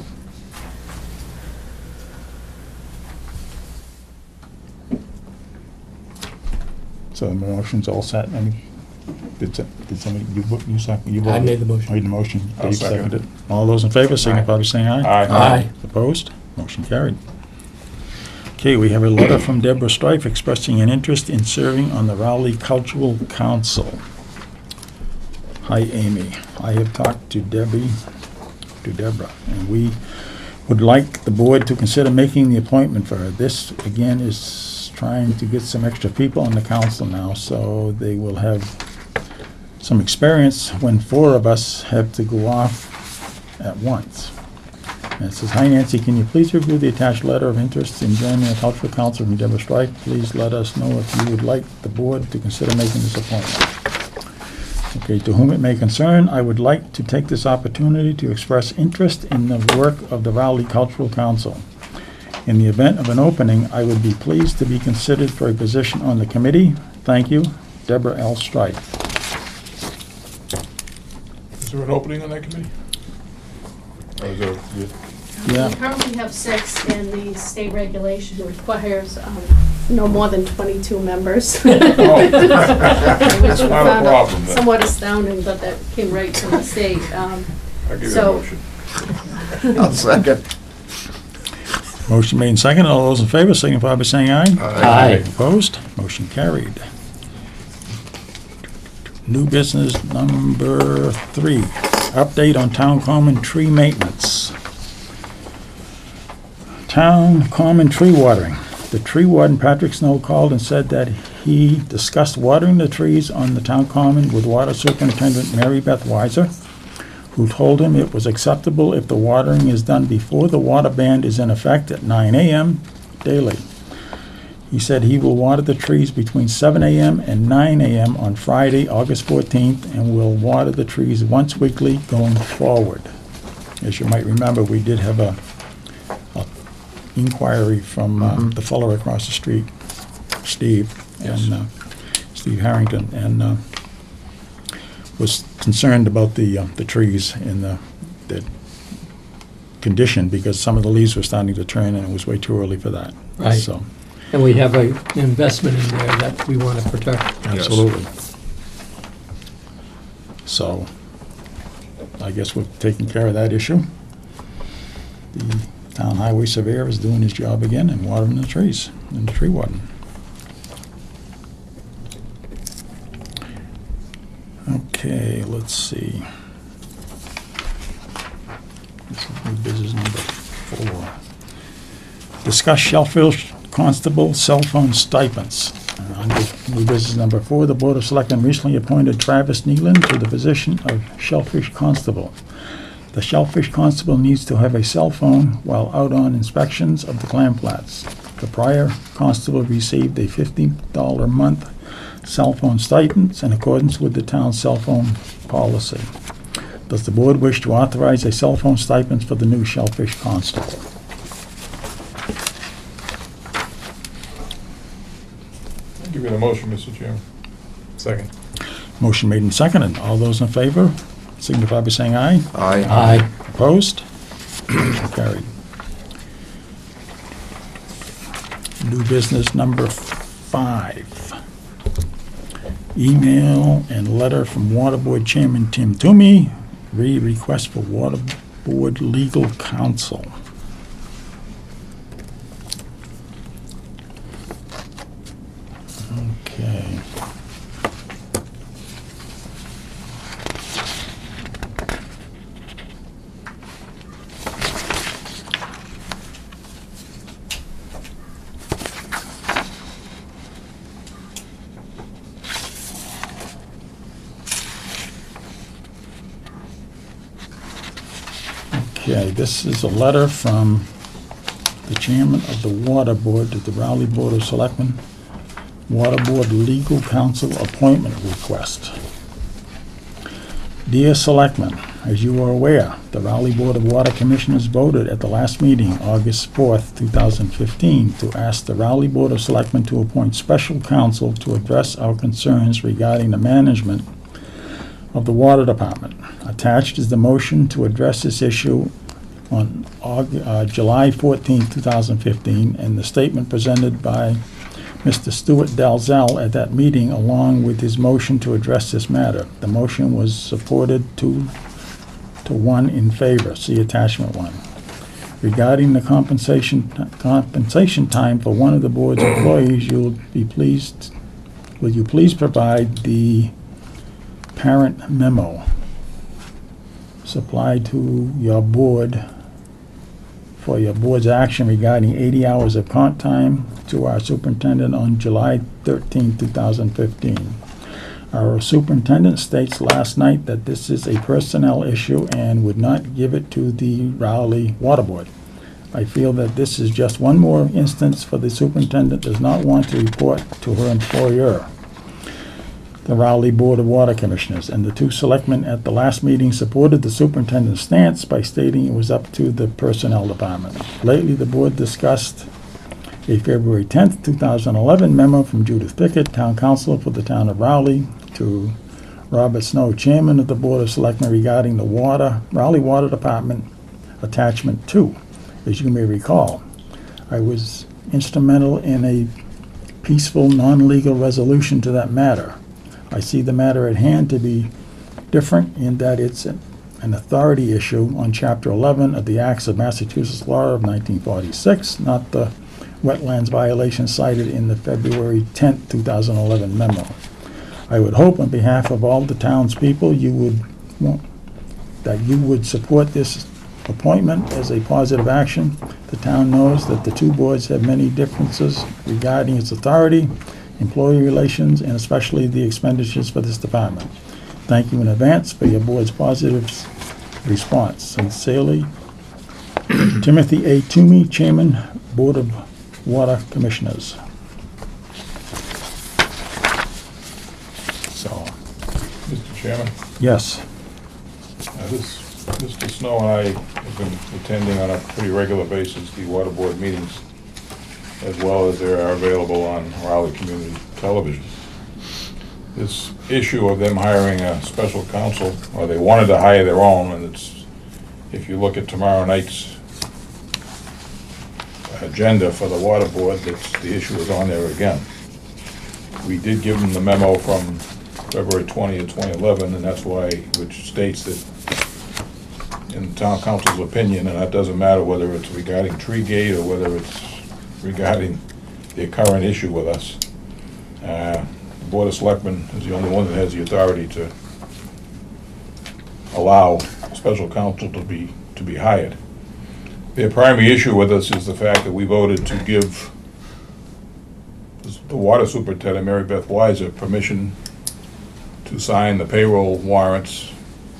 So the motion's all set, and did, s- did somebody, you, vo- you second, you I voted? made the motion. Made the motion, I'll Dave second. seconded. All those in favor signify by saying aye. Aye. Aye. Opposed? Motion carried. Okay, we have a letter from Deborah Strife expressing an interest in serving on the Rowley Cultural Council. Hi, Amy. I have talked to Debbie, to Deborah, and we would like the board to consider making the appointment for her. This, again, is trying to get some extra people on the council now, so they will have some experience when four of us have to go off at once. And it says, "Hi Nancy, can you please review the attached letter of interest in joining the Cultural Council from Deborah Strike? Please let us know if you would like the board to consider making this appointment." Okay, to whom it may concern, I would like to take this opportunity to express interest in the work of the Valley Cultural Council. In the event of an opening, I would be pleased to be considered for a position on the committee. Thank you, Deborah L. Strike. Is there an opening on that committee? Or is there, you- Yeah. We currently have six, and the state regulation requires um, no more than twenty-two members. Oh. Which we That's not a found out problem, then. somewhat astounding, but that came right from the state. Um, I'll give you a So- motion. I'll second. Motion made and seconded. All those in favor signify by saying aye. Aye. Opposed? Motion carried. New business number three, update on town common tree maintenance. Town common tree watering. The tree warden, Patrick Snow, called and said that he discussed watering the trees on the town common with Water Superintendent Mary Beth Weiser, who told him it was acceptable if the watering is done before the water ban is in effect at nine A M daily. He said he will water the trees between seven A M and nine A M on Friday, August fourteenth, and will water the trees once weekly going forward. As you might remember, we did have a, a inquiry from uh, the fellow across the street, Steve, and uh, Steve Harrington, and uh, was concerned about the uh, the trees in the, the condition, because some of the leaves were starting to turn, and it was way too early for that. Right. So, And we have a an investment in there that we want to protect. absolutely. So, I guess we're taking care of that issue. The town highway surveyor is doing his job again and watering the trees, and the tree warden. let's see. This is new business number four. Discuss Shellfish Constable cell phone stipends. Uh, Under new business number four, the Board of Selectmen recently appointed Travis Nealon to the position of Shellfish Constable. The Shellfish Constable needs to have a cell phone while out on inspections of the clam flats. The prior constable received a fifty dollars a month cell phone stipend in accordance with the town's cell phone policy. Does the board wish to authorize a cell phone stipend for the new Shellfish Constable? I'll give you the motion, Mister Chairman. Second. Motion made and seconded. All those in favor signify by saying aye. Aye. Aye. Opposed? Carried. New business number five. Email and letter from Water Board Chairman Tim Toomey, re-request for Water Board legal counsel. Okay. Okay, this is a letter from the chairman of the Water Board to the Rowley Board of Selectmen, Water Board Legal Counsel Appointment Request. Dear Selectmen, as you are aware, the Rowley Board of Water Commissioners voted at the last meeting, August fourth, two thousand fifteen, to ask the Rowley Board of Selectmen to appoint special counsel to address our concerns regarding the management of the Water Department. Attached is the motion to address this issue on Aug- uh, July fourteenth, two thousand fifteen, and the statement presented by Mister Stuart Dalzell at that meeting, along with his motion to address this matter. The motion was supported two to one in favor. See attachment one. Regarding the compensation compensation time for one of the board's employees, you'll be pleased. Will you please provide the parent memo supplied to your board for your board's action regarding eighty hours of comp time to our superintendent on July thirteenth, two thousand fifteen. Our superintendent states last night that this is a personnel issue and would not give it to the Rowley Water Board. I feel that this is just one more instance for the superintendent does not want to report to her employer, the Rowley Board of Water Commissioners, and the two selectmen at the last meeting supported the superintendent's stance by stating it was up to the personnel department. Lately, the board discussed a February tenth, two thousand eleven memo from Judith Pickett, town councilor for the town of Rowley, to Robert Snow, chairman of the Board of Selectmen, regarding the water, Rowley Water Department, attachment two. As you may recall, I was instrumental in a peaceful, non-legal resolution to that matter. I see the matter at hand to be different in that it's an an authority issue on Chapter eleven of the Acts of Massachusetts Law of nineteen forty-six, not the wetlands violation cited in the February tenth, two thousand eleven memo. I would hope on behalf of all the townspeople you would want, that you would support this appointment as a positive action. The town knows that the two boards have many differences regarding its authority, employee relations, and especially the expenditures for this department. Thank you in advance for your board's positive response. Sincerely, Timothy A. Toomey, Chairman, Board of Water Commissioners. So, Mister Chairman, yes. uh, this, Mister Snow and I have been attending on a pretty regular basis the water board meetings, as well as they are available on Raleigh Community Television. This issue of them hiring a special counsel, or they wanted to hire their own, and it's, if you look at tomorrow night's agenda for the water board, that's, the issue is on there again. We did give them the memo from February twentieth, twenty eleven, and that's why, which states that in the town council's opinion, and that doesn't matter whether it's regarding Treegate or whether it's regarding the current issue with us, uh, the Board of Selectmen is the only one that has the authority to allow special counsel to be, to be hired. The primary issue with us is the fact that we voted to give the water superintendent, Mary Beth Weiser, permission to sign the payroll warrants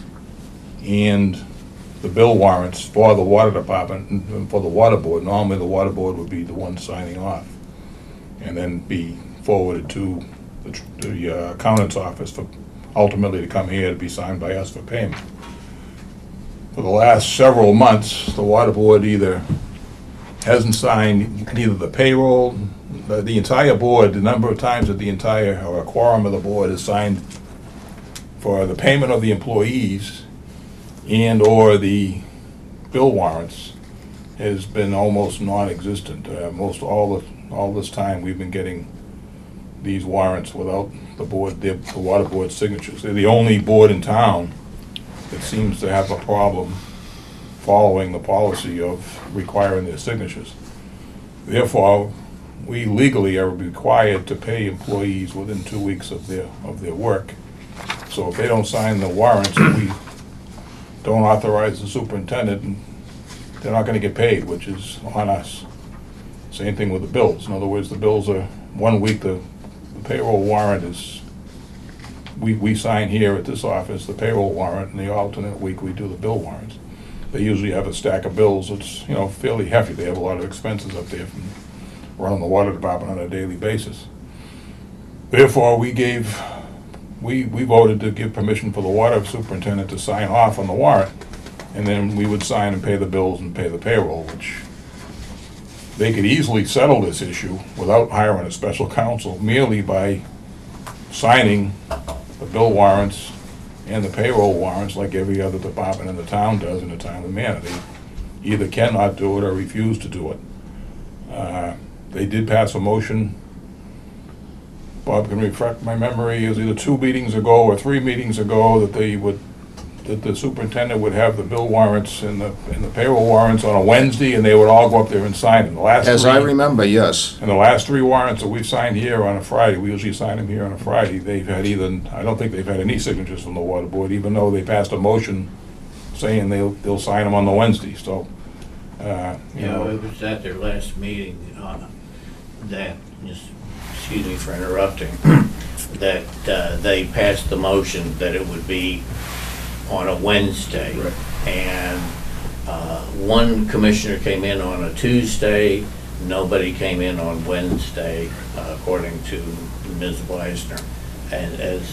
and the bill warrants for the water department and for the water board. Normally, the water board would be the one signing off and then be forwarded to the, tr- the uh, accountant's office for ultimately to come here to be signed by us for payment. For the last several months, the water board either hasn't signed either the payroll, the, the entire board, the number of times that the entire, or a quorum of the board has signed for the payment of the employees and or the bill warrants has been almost non-existent. Uh, most all the, all this time we've been getting these warrants without the board, the, the water board signatures. They're the only board in town that seems to have a problem following the policy of requiring their signatures. Therefore, we legally are required to pay employees within two weeks of their, of their work. So if they don't sign the warrants, we don't authorize the superintendent, and they're not gonna get paid, which is on us. Same thing with the bills. In other words, the bills are, one week the the payroll warrant is, we, we sign here at this office the payroll warrant, and the alternate week we do the bill warrants. They usually have a stack of bills that's, you know, fairly hefty. They have a lot of expenses up there from running the water department on a daily basis. Therefore, we gave, we, we voted to give permission for the water superintendent to sign off on the warrant, and then we would sign and pay the bills and pay the payroll, which they could easily settle this issue without hiring a special counsel, merely by signing the bill warrants and the payroll warrants like every other department in the town does in a timely manner. They either cannot do it or refuse to do it. Uh, They did pass a motion, Bob can reflect my memory, it was either two meetings ago or three meetings ago, that they would, that the superintendent would have the bill warrants and the, and the payroll warrants on a Wednesday, and they would all go up there and sign them. The last As three- I remember, yes. And the last three warrants that we've signed here on a Friday, we usually sign them here on a Friday, they've had either, I don't think they've had any signatures from the water board, even though they passed a motion saying they'll, they'll sign them on the Wednesday, so, uh, you You know, know. it was at their last meeting, uh, that, just, excuse me for interrupting, that, uh, they passed the motion that it would be on a Wednesday. Right. And, uh, one commissioner came in on a Tuesday, nobody came in on Wednesday, uh, according to Miz Weisner. And as,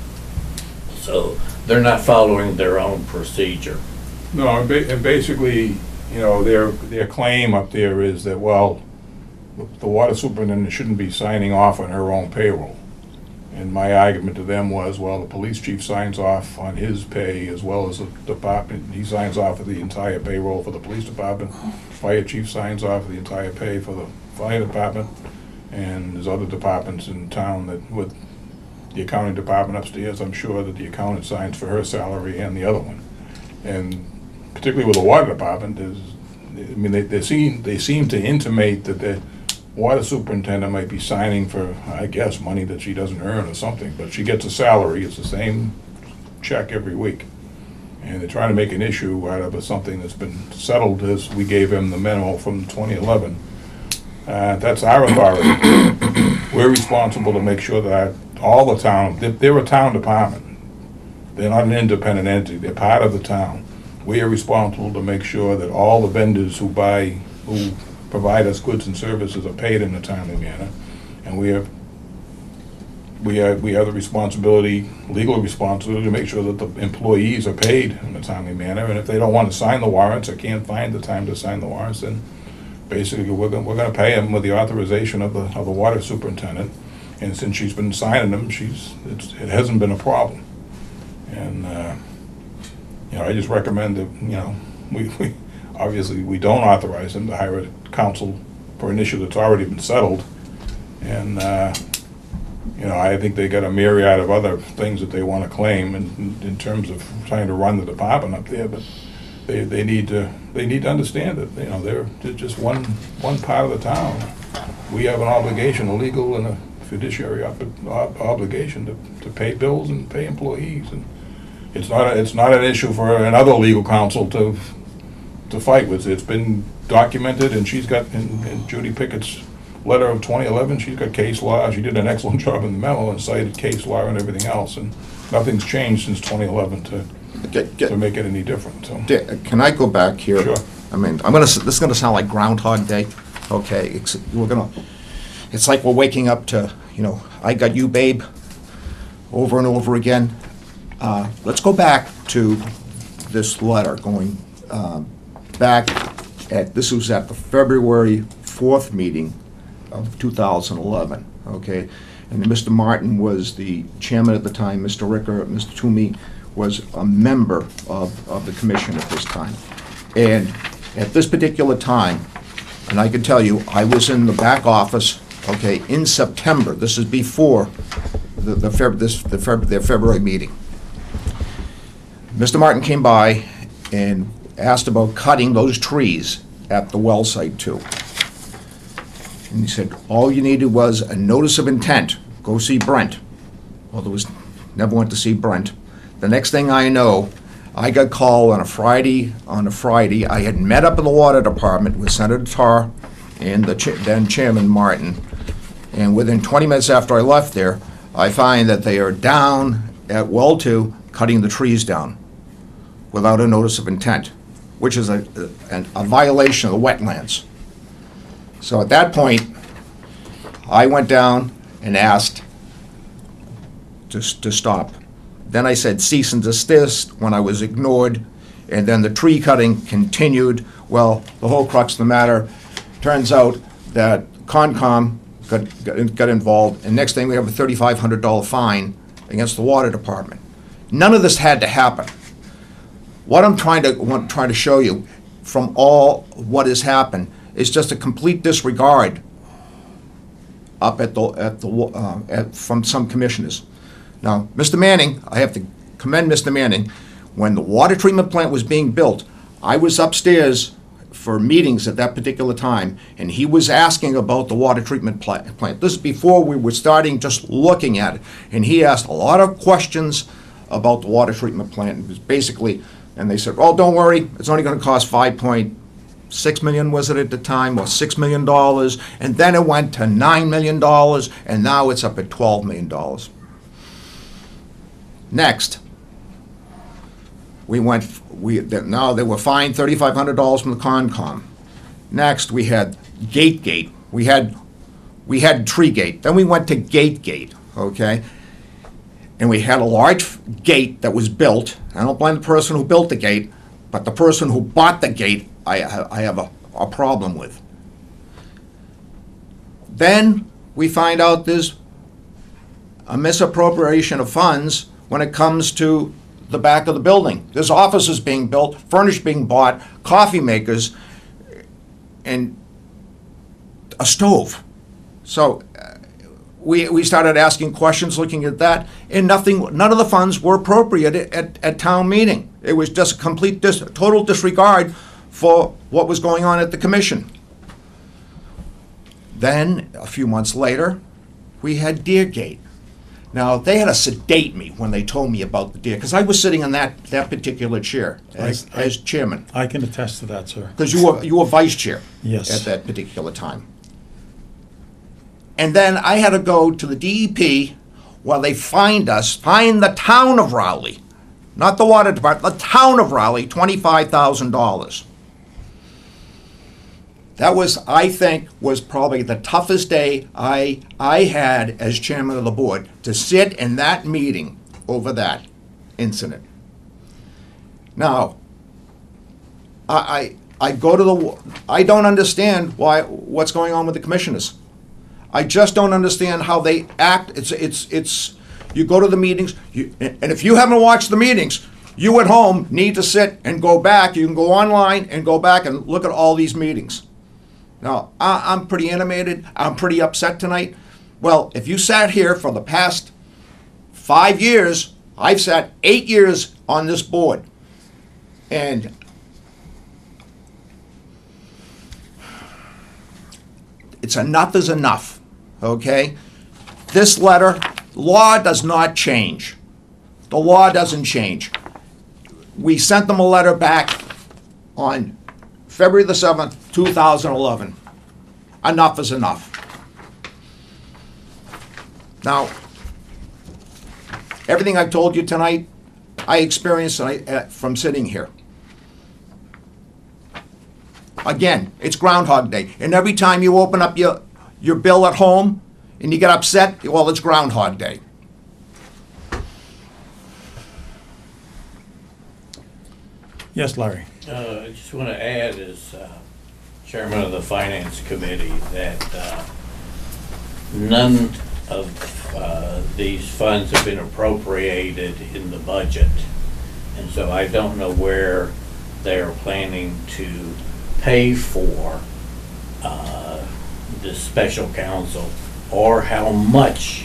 so, they're not following their own procedure. No, and ba- and basically, you know, their, their claim up there is that, well, the water superintendent shouldn't be signing off on her own payroll. And my argument to them was, well, the police chief signs off on his pay as well as the department, he signs off for the entire payroll for the police department. Fire chief signs off the entire pay for the fire department. And there's other departments in town that, with the accounting department upstairs, I'm sure that the accountant signs for her salary and the other one. And particularly with the water department, is, I mean, they, they seem, they seem to intimate that the water superintendent might be signing for, I guess, money that she doesn't earn or something, but she gets a salary, it's the same check every week. And they're trying to make an issue out of something that's been settled as we gave him the memo from twenty eleven. Uh, that's our authority. We're responsible to make sure that all the town, they're, they're a town department. They're not an independent entity, they're part of the town. We are responsible to make sure that all the vendors who buy, who provide us goods and services are paid in a timely manner. And we have, we have, we have the responsibility, legal responsibility, to make sure that the employees are paid in a timely manner. And if they don't want to sign the warrants or can't find the time to sign the warrants, then basically we're gonna, we're gonna pay them with the authorization of the, of the water superintendent. And since she's been signing them, she's, it's, it hasn't been a problem. And, uh, you know, I just recommend that, you know, we, we, obviously, we don't authorize them to hire a counsel for an issue that's already been settled. And, uh, you know, I think they got a myriad of other things that they want to claim in, in terms of trying to run the department up there, but they, they need to, they need to understand that, you know, they're, they're just one, one part of the town. We have an obligation, a legal and a fiduciary ob- ob- obligation to, to pay bills and pay employees. And it's not, a- it's not an issue for another legal counsel to, to fight with. It's been documented, and she's got, in in Judy Pickett's letter of twenty eleven, she's got case law. She did an excellent job in the memo and cited case law and everything else, and nothing's changed since twenty eleven to, Get- get- to make it any different, so. Di- Can I go back here? Sure. I mean, I'm gonna, s- this is gonna sound like Groundhog Day, okay? It's, we're gonna, it's like we're waking up to, you know, I got you, babe, over and over again. Uh, Let's go back to this letter, going um, back at, this was at the February fourth meeting of two thousand eleven, okay? And Mister Martin was the chairman at the time, Mister Ricker, Mister Toomey was a member of, of the commission at this time. And at this particular time, and I can tell you, I was in the back office, okay, in September, this is before the, the Feb, this, the Feb, their February meeting. Mister Martin came by and asked about cutting those trees at the well site too. And he said, all you needed was a notice of intent, go see Brent. Well, there was, never went to see Brent. The next thing I know, I got called on a Friday, on a Friday, I had met up in the water department with Senator Tarr and the cha- then Chairman Martin, and within twenty minutes after I left there, I find that they are down at well two, cutting the trees down without a notice of intent, which is a, a, a violation of the wetlands. So at that point, I went down and asked to, to stop. Then I said cease and desist when I was ignored, and then the tree cutting continued. Well, the whole crux of the matter, turns out that Concom got, got, got involved, and next thing we have a thirty-five hundred dollar fine against the water department. None of this had to happen. What I'm trying to, want, trying to show you from all what has happened is just a complete disregard up at the, at the, uh, at, from some commissioners. Now, Mister Manning, I have to commend Mister Manning. When the water treatment plant was being built, I was upstairs for meetings at that particular time, and he was asking about the water treatment pla- plant. This is before we were starting just looking at it, and he asked a lot of questions about the water treatment plant. It was basically, and they said, oh, don't worry, it's only going to cost five point six million, was it at the time, or six million dollars, and then it went to nine million dollars, and now it's up at twelve million dollars. Next, we went, we, now they were fined thirty-five hundred dollars from the Concom. Next, we had Gate Gate. We had, we had Tree Gate. Then we went to Gate Gate, okay? And we had a large gate that was built. I don't blame the person who built the gate, but the person who bought the gate, I, I have a, a problem with. Then we find out there's a misappropriation of funds when it comes to the back of the building. There's offices being built, furniture being bought, coffee makers, and a stove. So uh, we, we started asking questions, looking at that, and nothing, none of the funds were appropriate at, at, at town meeting. It was just a complete, dis, total disregard for what was going on at the commission. Then, a few months later, we had Deergate. Now, they had to sedate me when they told me about the deer, because I was sitting in that, that particular chair as, I- I- as chairman, I can attest to that, sir. because you were, you were vice chair Yes. at that particular time. And then I had to go to the D E P while they fined us, fined the town of Rowley, not the water department, the town of Rowley, twenty-five thousand dollars. That was, I think, was probably the toughest day I, I had as chairman of the board, to sit in that meeting over that incident. Now, I, I, I go to the, I don't understand why, what's going on with the commissioners. I just don't understand how they act. It's, it's, it's, you go to the meetings, you, and if you haven't watched the meetings, you at home need to sit and go back. You can go online and go back and look at all these meetings. Now, I, I'm pretty animated. I'm pretty upset tonight. Well, if you sat here for the past five years, I've sat eight years on this board. And it's enough is enough, okay? This letter, law does not change. The law doesn't change. We sent them a letter back on February the seventh, two thousand eleven. Enough is enough. Now, everything I've told you tonight, I experienced tonight, uh, from sitting here. Again, it's Groundhog Day, and every time you open up your, your bill at home and you get upset, well, it's Groundhog Day. Yes, Larry. Uh, I just want to add as uh, chairman of the finance committee that uh, none of uh, these funds have been appropriated in the budget. And so I don't know where they're planning to pay for uh, this special counsel or how much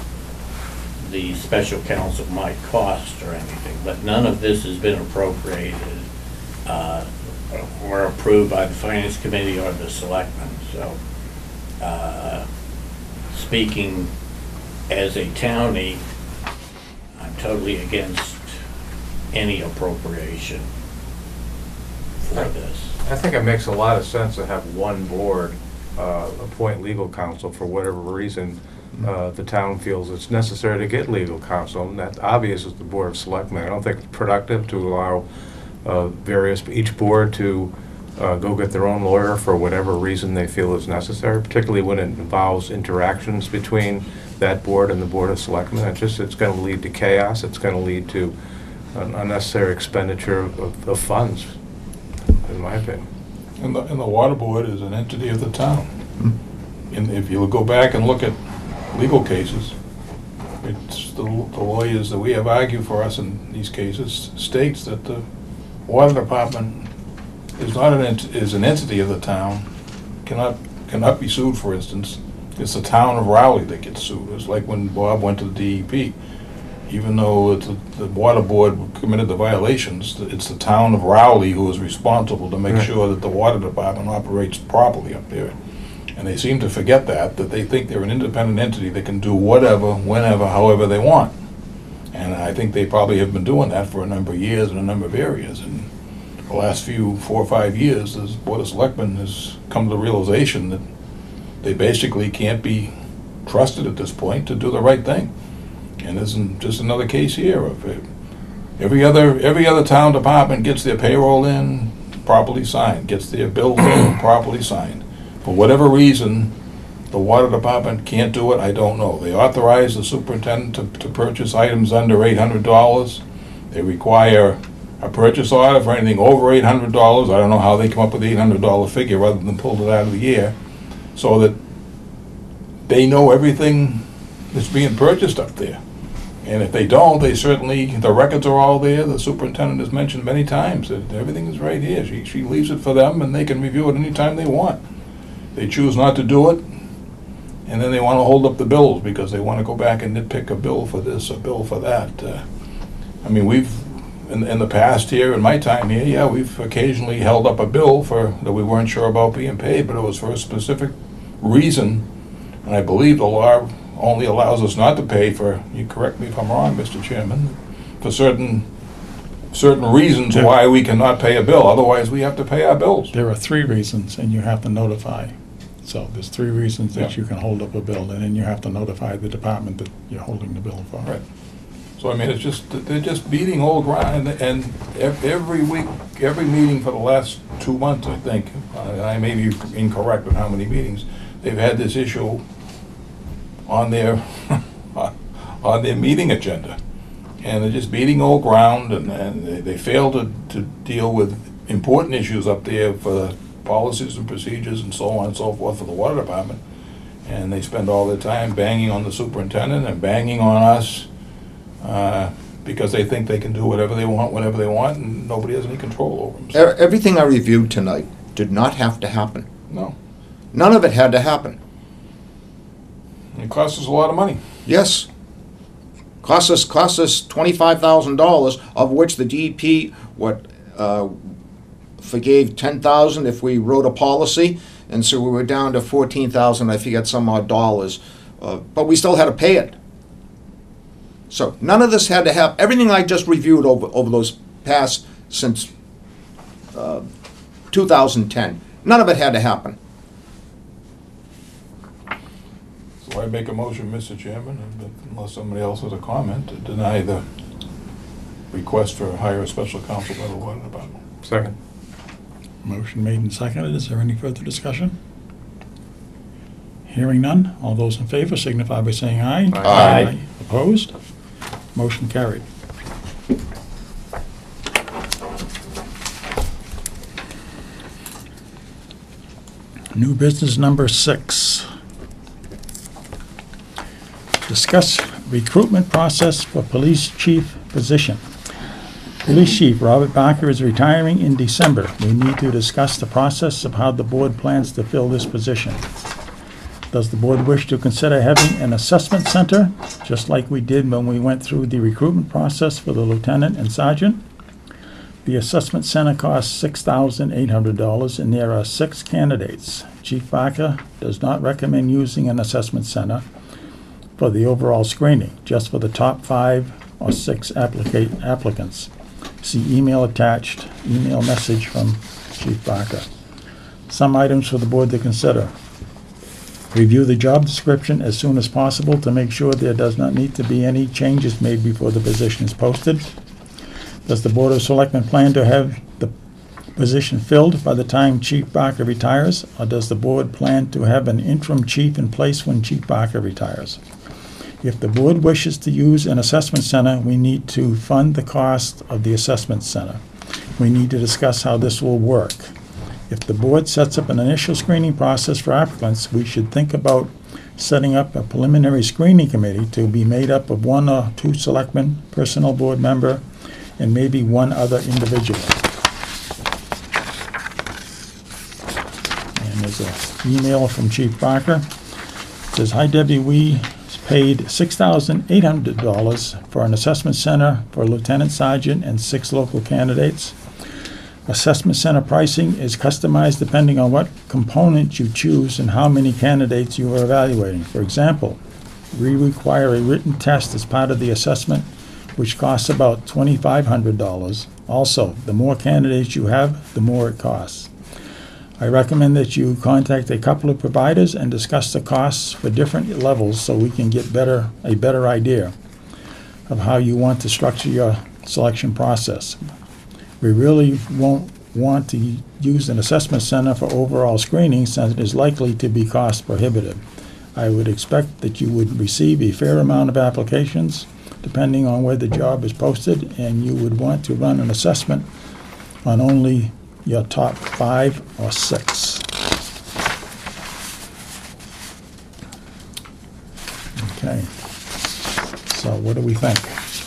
the special counsel might cost or anything. But none of this has been appropriated uh, or approved by the finance committee or the selectmen. So uh, speaking as a townie, I'm totally against any appropriation for this. I think it makes a lot of sense to have one board uh, appoint legal counsel for whatever reason uh, the town feels it's necessary to get legal counsel, and that obvious is the Board of Selectmen. I don't think it's productive to allow uh, various, each board to uh, go get their own lawyer for whatever reason they feel is necessary, particularly when it involves interactions between that board and the Board of Selectmen. It's just, it's going to lead to chaos. It's going to lead to an unnecessary expenditure of, of funds, in my opinion. And the, and the water board is an entity of the town. And if you go back and look at legal cases, it's the, the lawyers that we have argued for us in these cases states that the water department is not an ent is an entity of the town, cannot cannot be sued. For instance, it's the town of Rowley that gets sued. It's like when Bob went to the D E P. Even though it's the, the water board committed the violations, it's the town of Rowley who is responsible to make Right. sure that the water department operates properly up there. And they seem to forget that, that they think they're an independent entity that can do whatever, whenever, however they want. And I think they probably have been doing that for a number of years in a number of areas. And the last few, four or five years, the Board of Selectmen has come to the realization that they basically can't be trusted at this point to do the right thing. And this is just another case here of it. Every other, every other town department gets their payroll in properly signed, gets their bills in properly signed. For whatever reason, the water department can't do it, I don't know. They authorize the superintendent to, to purchase items under eight hundred dollars. They require a purchase order for anything over eight hundred dollars. I don't know how they come up with the eight hundred dollar figure rather than pull it out of the air, so that they know everything that's being purchased up there. And if they don't, they certainly, the records are all there. The superintendent has mentioned many times that everything is right here. She, she leaves it for them and they can review it anytime they want. They choose not to do it, and then they want to hold up the bills because they want to go back and nitpick a bill for this, a bill for that. Uh, I mean, we've, in, in the past here, in my time here, yeah, we've occasionally held up a bill for, that we weren't sure about being paid, but it was for a specific reason. And I believe the law only allows us not to pay for, you correct me if I'm wrong, Mister Chairman, for certain certain reasons why we cannot pay a bill. Otherwise, we have to pay our bills. There are three reasons, and you have to notify. So there's three reasons that Yeah. you can hold up a bill, and then you have to notify the department that you're holding the bill for. Right. So, I mean, it's just, they're just beating old ground, and, and ev- every week, every meeting for the last two months, I think, uh, I may be incorrect on how many meetings, they've had this issue on their, on their meeting agenda. And they're just beating old ground, and, and they, they fail to, to deal with important issues up there for policies and procedures and so on and so forth for the water department. And they spend all their time banging on the superintendent and banging on us uh, because they think they can do whatever they want, whenever they want, and nobody has any control over them. So, E- Everything I reviewed tonight did not have to happen. no, None of it had to happen. it costs us a lot of money. Yes. Cost us, cost us twenty-five thousand dollars, of which the D E P, what, uh, forgave ten thousand if we wrote a policy, and so we were down to fourteen thousand, I forget some odd dollars, uh, but we still had to pay it. So none of this had to have, everything I just reviewed over, over those passed since uh, two thousand ten. None of it had to happen. So I make a motion, Mister Chairman, unless somebody else has a comment, to deny the request for hire a special counsel by the water department. Second. Motion made and seconded. Is there any further discussion? Hearing none. All those in favor signify by saying aye. Aye. Opposed? Motion carried. New business number six. Discuss recruitment process for police chief position. Police Chief Robert Barker is retiring in December. We need to discuss the process of how the board plans to fill this position. Does the board wish to consider having an assessment center, just like we did when we went through the recruitment process for the lieutenant and sergeant? The assessment center costs six thousand eight hundred dollars, and there are six candidates. Chief Barker does not recommend using an assessment center for the overall screening, just for the top five or six applica- applicants. See email attached, email message from Chief Barker. Some items for the board to consider. Review the job description as soon as possible to make sure there does not need to be any changes made before the position is posted. Does the Board of Selectmen plan to have the position filled by the time Chief Barker retires, or does the board plan to have an interim chief in place when Chief Barker retires? If the board wishes to use an assessment center, we need to fund the cost of the assessment center. We need to discuss how this will work. If the board sets up an initial screening process for applicants, we should think about setting up a preliminary screening committee to be made up of one or two selectmen, personnel board member, and maybe one other individual. And there's an email from Chief Barker. It says, "Hi Debbie, we paid six thousand eight hundred dollars for an assessment center for lieutenant sergeant and six local candidates. Assessment center pricing is customized depending on what component you choose and how many candidates you are evaluating. For example, we require a written test as part of the assessment, which costs about twenty-five hundred dollars. Also, the more candidates you have, the more it costs. I recommend that you contact a couple of providers and discuss the costs for different levels so we can get better a better idea of how you want to structure your selection process. We really won't want to use an assessment center for overall screening since it is likely to be cost prohibitive. I would expect that you would receive a fair amount of applications depending on where the job is posted, and you would want to run an assessment on only your top five or six." Okay. So what do we think?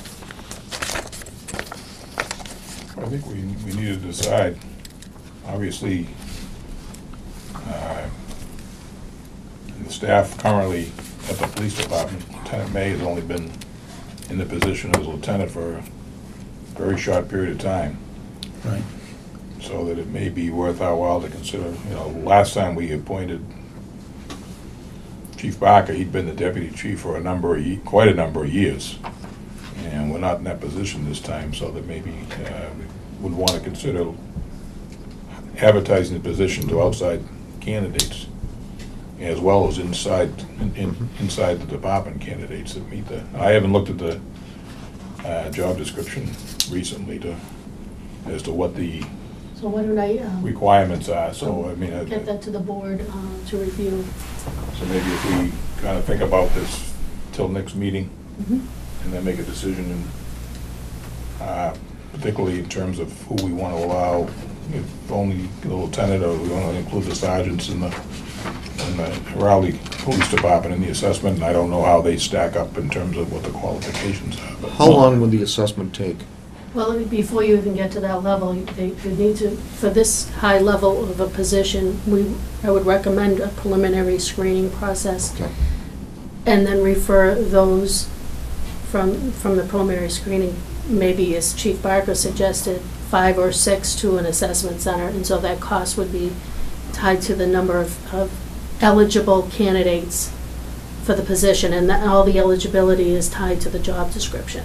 I think we, we need to decide. Obviously, uh, the staff currently at the police department, Lieutenant May has only been in the position as lieutenant for a very short period of time. Right. So that it may be worth our while to consider, you know, last time we appointed Chief Barker, he'd been the deputy chief for a number of, ye- quite a number of years. And we're not in that position this time, so that maybe uh, we would want to consider advertising the position to outside candidates, as well as inside, in, in, inside the department candidates that meet the, I haven't looked at the uh, job description recently to, as to what the So why don't I um, requirements are, so I mean. I- get that to the board uh, to review? So maybe if we kind of think about this till next meeting, Mhm. and then make a decision, in, uh, particularly in terms of who we want to allow, if only the lieutenant, or we want to include the sergeants in the, in the Raleigh Police Department in the assessment, and I don't know how they stack up in terms of what the qualifications are. But How long would the assessment take? Well, before you even get to that level, you- they, you need to, for this high level of a position, we, I would recommend a preliminary screening process. Okay. And then refer those from, from the preliminary screening, maybe as Chief Barker suggested, five or six to an assessment center, and so that cost would be tied to the number of, of eligible candidates for the position, and that all the eligibility is tied to the job description.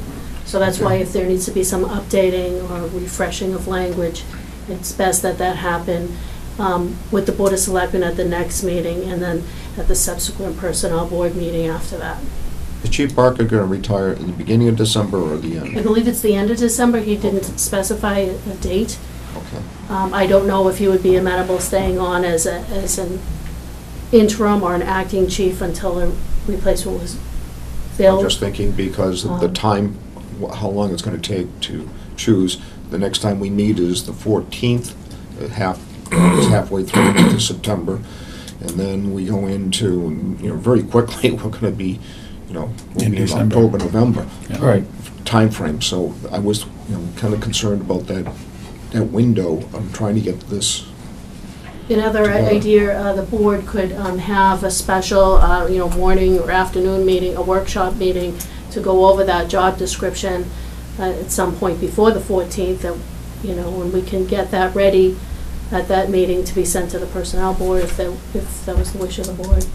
So that's why if there needs to be some updating or refreshing of language, it's best that that happen um, with the Board of Selectmen at the next meeting, and then at the subsequent Personnel Board meeting after that. Is Chief Barker going to retire at the beginning of December or the I end? believe it's the end of December. He didn't specify a a date. Okay. Um, I don't know if he would be amenable staying on as a, as an interim or an acting chief until a replacement was I'm filled. just thinking because of the Um, time, wh- how long it's going to take to choose. The next time we meet is the fourteenth, uh, half, it's halfway through into September. And then we go into, you know, very quickly, we're going to be, you know, we'll In be in December. October, November Yeah. Right. timeframe. So I was, you know, kind of concerned about that, that window. I'm trying to get this. Another Together. idea, uh, the board could um, have a special, uh, you know, morning or afternoon meeting, a workshop meeting to go over that job description uh, at some point before the fourteenth, that, you know, and we can get that ready at that meeting to be sent to the Personnel Board if that, if that was the wish of the board.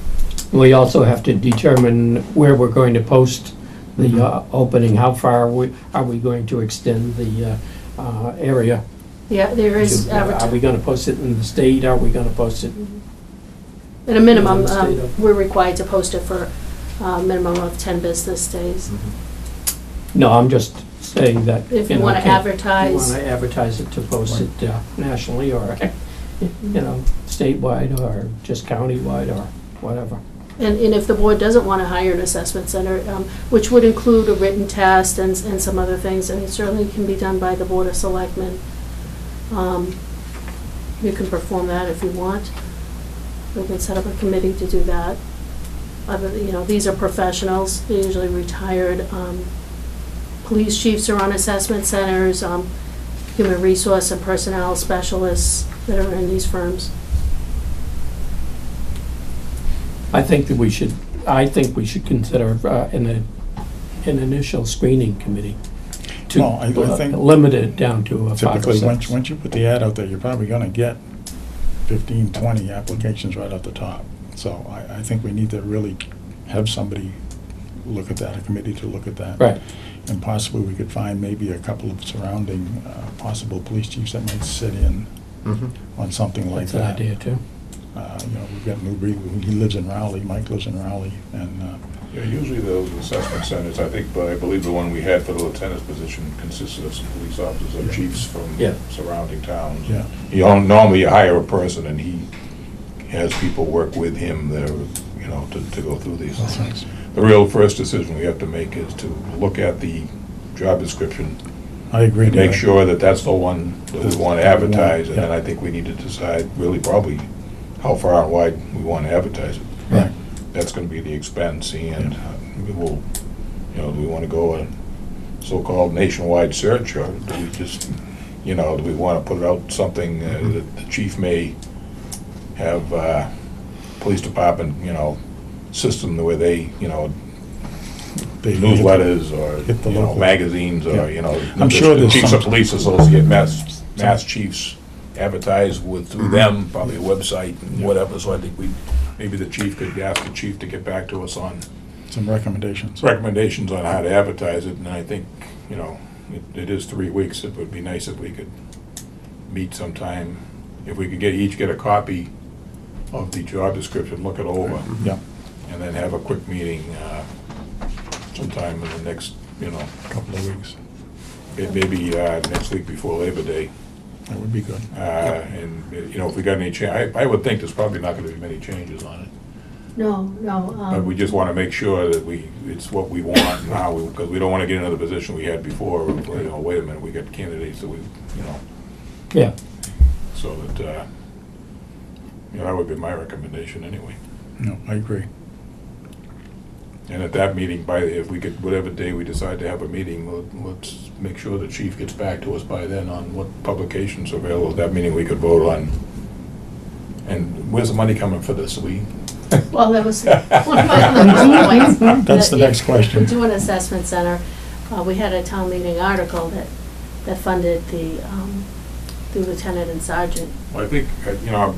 We also have to determine where we're going to post the uh, opening, how far are we, are we going to extend the uh, uh, area? Yeah, there is, To- Are we adverti- gonna post it in the state, are we gonna post it? at a minimum, in the state um, of- we're required to post it for a minimum of ten business days. No, I'm just saying that. If you know, wanna if advertise. You wanna advertise it to post it uh, nationally or, you know, statewide or just countywide or whatever. And, and if the board doesn't want to hire an assessment center, um, which would include a written test and, and some other things, and it certainly can be done by the Board of Selectmen. Um, You can perform that if you want. We can set up a committee to do that. Other, you know, these are professionals, they're usually retired. Um, Police chiefs are on assessment centers, um, human resource and personnel specialists that are in these firms. I think that we should, I think we should consider uh, an, an initial screening committee to Well, I- I think uh, limit it down to a five or Typically, six. once, once you put the ad out there, you're probably gonna get fifteen, twenty applications right at the top. So I, I think we need to really have somebody look at that, a committee to look at that. Right. And possibly we could find maybe a couple of surrounding uh, possible police chiefs that might sit in Mhm. on something like That's an that. idea too. Uh, You know, we've got Newbury, he lives in Raleigh, Mike lives in Raleigh, and uh, Yeah, usually those assessment centers, I think, but I believe the one we had for the lieutenant's position consisted of some police officers or Yeah. chiefs from Yeah. surrounding towns. Yeah. You don't, normally you hire a person and he has people work with him there, you know, to, to go through these That's things. right. The real first decision we have to make is to look at the job description, I agree. and make Derek. sure that that's the one that we want to advertise, and then Yeah. I think we need to decide really probably how far and wide we want to advertise it. Right. That's gonna be the expense, and uh, we will, you know, do we wanna go a so-called nationwide search, or do we just, you know, do we wanna put out something uh, that the chief may have, uh, police department, you know, system the way they, you know, They- newsletters or, Hit the you know, local- magazines, Yeah. or, you know. I'm the- sure the there's Chiefs some- of Police Associate, Mass, Mass Chiefs advertise with, through them, probably a website and Yeah. whatever, so I think we, maybe the chief could ask the chief to get back to us on Some recommendations. recommendations on how to advertise it, and I think, you know, it, it is three weeks, it would be nice if we could meet sometime, if we could get, each get a copy of the job description, look it over, Yeah, and then have a quick meeting, uh, sometime in the next, you know, couple of weeks. it may be, uh, next week before Labor Day. That would be good. Uh, and, uh, you know, if we got any cha, I, I would think there's probably not gonna be many changes on it. No, no. But we um, just wanna make sure that we, it's what we want and how we, because we don't wanna get into the position we had before, of, you know, wait a minute, we got candidates that we, you know, Yeah, so that, uh, you know, that would be my recommendation anyway. No, I agree. And at that meeting, by, if we could, whatever day we decide to have a meeting, we'll- let's make sure the chief gets back to us by then on what publications are available. At that meeting, we could vote on, and where's the money coming for this? We, Well, that was one of my other points. That's the that next if question. We do an assessment center. Uh, we had a town meeting article that, that funded the, um, the lieutenant and sergeant. well, I think, uh, you know,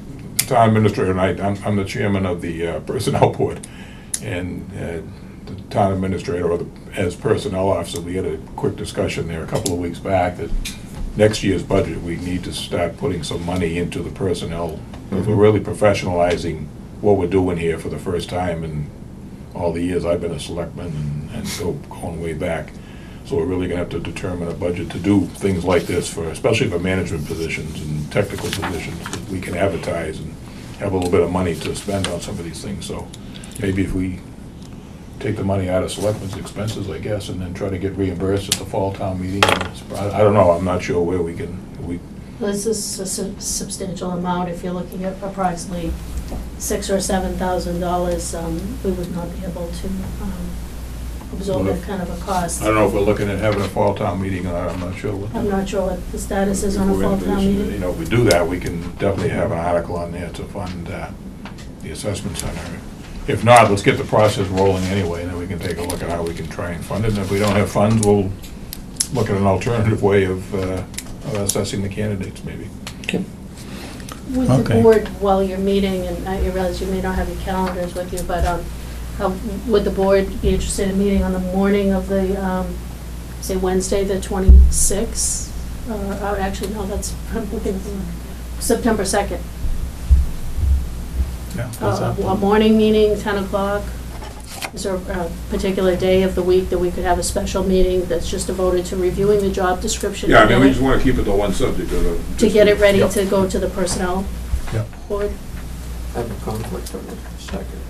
town administrator and I, I'm, I'm the chairman of the uh, personnel board, and uh, the town administrator or the, as personnel officer, we had a quick discussion there a couple of weeks back that next year's budget, we need to start putting some money into the personnel. If we're really professionalizing what we're doing here for the first time in all the years I've been a selectman and, and go going way back. So we're really gonna have to determine a budget to do things like this for, especially for management positions and technical positions, that we can advertise and have a little bit of money to spend on some of these things. So maybe if we take the money out of selectmen's expenses, I guess, and then try to get reimbursed at the fall town meeting. I I don't know, I'm not sure where we can, we, This is a su- substantial amount. If you're looking at approximately six or seven thousand dollars, um, we would not be able to um, absorb Well, that kind of a cost. I don't know if we're looking at having a fall town meeting or not, I'm not sure what. I'm not sure what the status is on If a we're fall into town this, meeting. You know, if we do that, we can definitely have an article on there to fund uh, the assessment center. If not, let's get the process rolling anyway, and then we can take a look at how we can try and fund it. And if we don't have funds, we'll look at an alternative way of uh, of assessing the candidates, maybe. Would the Okay. board, while you're meeting, and I realize you may not have your calendars with you, but um, how, would the board be interested in meeting on the morning of the, um, say, Wednesday, the twenty-sixth? Uh, oh, actually, no, that's, I'm looking at the, September second. Yeah, that's Uh, up. A morning meeting, ten o'clock? Is there a particular day of the week that we could have a special meeting that's just devoted to reviewing the job description? Yeah, I mean, we and just want to keep it to one subject. of the- To get it ready Yep. to go to the personnel Yep. board? I have a conflict on the second.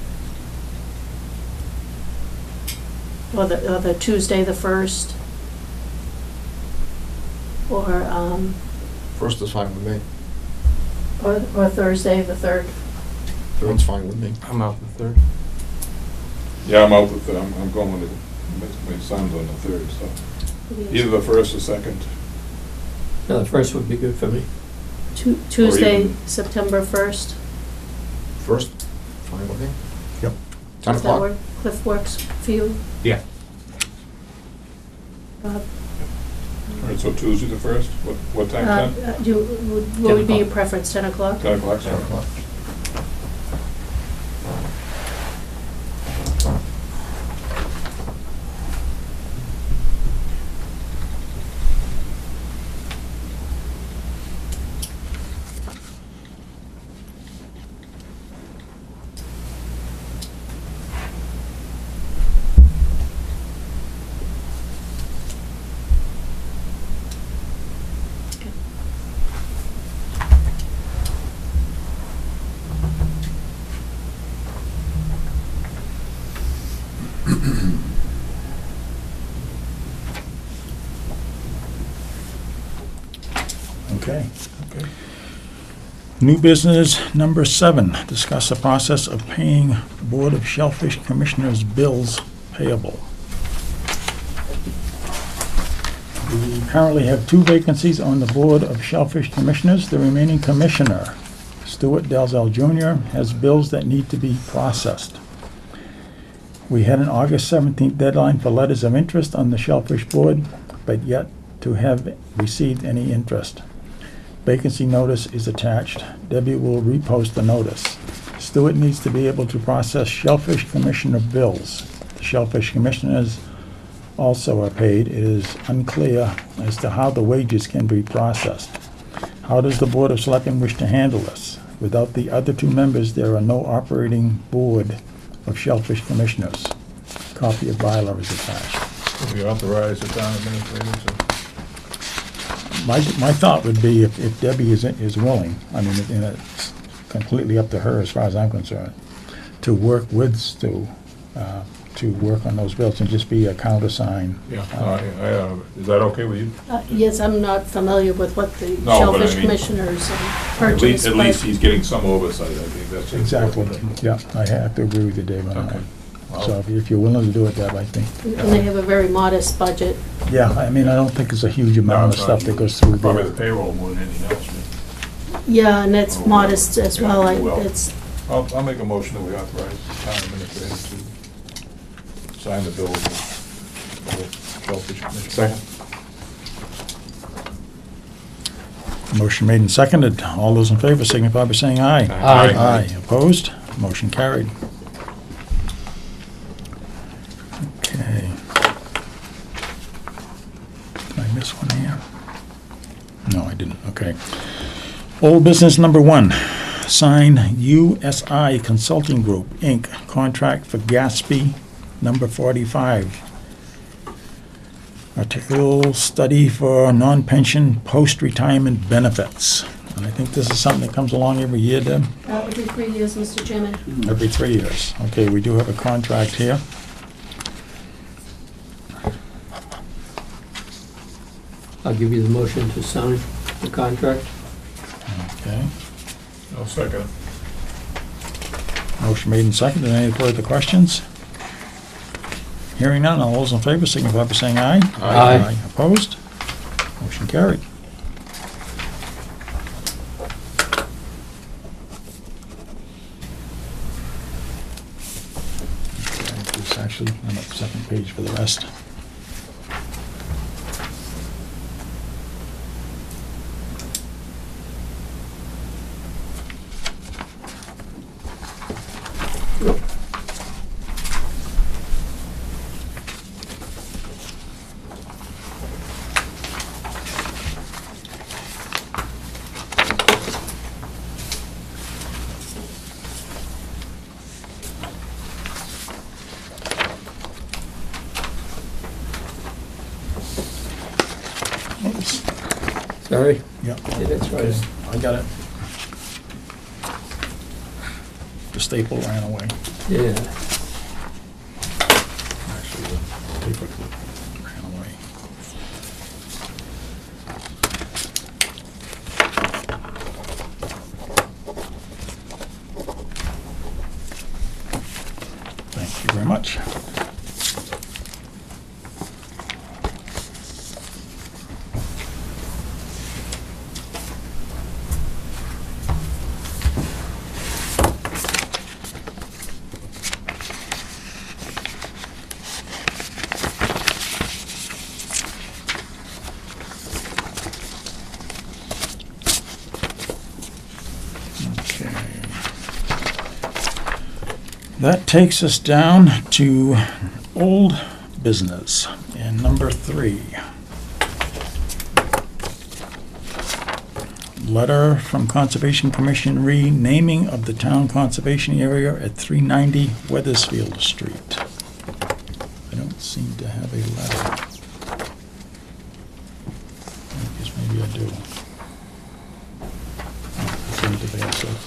Or the, or the Tuesday, the first? Or, um, First is fine with me. or, or Thursday, the third? Third's fine with me. I'm out the third. Yeah, I'm out with, I'm I'm going with, my my son's on the third, so either the first or second. No, the first would be good for me. Tu- Tuesday, even- September first? First, fine with me. Yep. Ten Does that o'clock. work? Cliff works for you? Yeah. Bob? All right, so Tuesday the first, what, what time, Uh, ten? uh, do, you- would- what would be your preference, ten o'clock? Ten o'clock, Ten sorry. o'clock. Okay. New business number seven, discuss the process of paying Board of Shellfish Commissioners' bills payable. We currently have two vacancies on the Board of Shellfish Commissioners. The remaining commissioner, Stuart Dalzell Junior, has bills that need to be processed. We had an August seventeenth deadline for letters of interest on the Shellfish Board, but yet to have received any interest. Vacancy notice is attached. Debbie will repost the notice. Stuart needs to be able to process Shellfish Commissioner bills. The Shellfish Commissioners also are paid. It is unclear as to how the wages can be processed. How does the Board of Selectmen wish to handle this? Without the other two members, there are no operating board of Shellfish Commissioners. Copy of bylaw is attached. We authorize the town administrator to. My, my thought would be if, if Debbie is, is willing, I mean, and it's completely up to her as far as I'm concerned, to work with Stu, uh, to work on those bills and just be a countersign. Yeah, no, I, I, uh, is that okay with you? Uh, Yes, I'm not familiar with what the No, but I Shellfish mean- Commissioners um, At purchase, least, at least but he's getting some oversight, I think that's. Exactly, important. yeah, I have to agree with you, Dave, on that Okay. one. Well, So if if you're willing to do it, Deb, I think. and they have a very modest budget. Yeah, I mean, I don't think it's a huge no, amount of it's stuff not- that goes through Probably the there. payroll more than anything else. but- Yeah, and it's Oh, modest as yeah, well. I- well. It's, I'll, I'll make a motion that we authorize the town administrator to sign the bill with the Shellfish Commission. Second. Motion made and seconded. All those in favor signify by saying aye. Aye. Aye. Opposed? Motion carried. Okay. Old business number one, sign U S I Consulting Group, Incorporated, contract for Gatsby, number forty-five. Article study for non-pension post-retirement benefits. And I think this is something that comes along every year, Deb? Uh, Every three years, Mister Chairman. Every three years. Okay, we do have a contract here. I'll give you the motion to sign the contract. Okay. I'll second it. Motion made and seconded. Any further questions? Hearing none, all those in favor signify by saying aye. Aye. Opposed? Motion carried. Okay, this actually, I'm at the second page for the rest. Oops. Sorry? Yep. Yeah, that's right. I got it. The staple ran away. Yeah. Actually, the paper clip ran away. Thank you very much. That takes us down to old business, and number three. Letter from Conservation Commission renaming of the town conservation area at three ninety Weathersfield Street. I don't seem to have a letter. I guess maybe I do. Oh, it's in the back circle.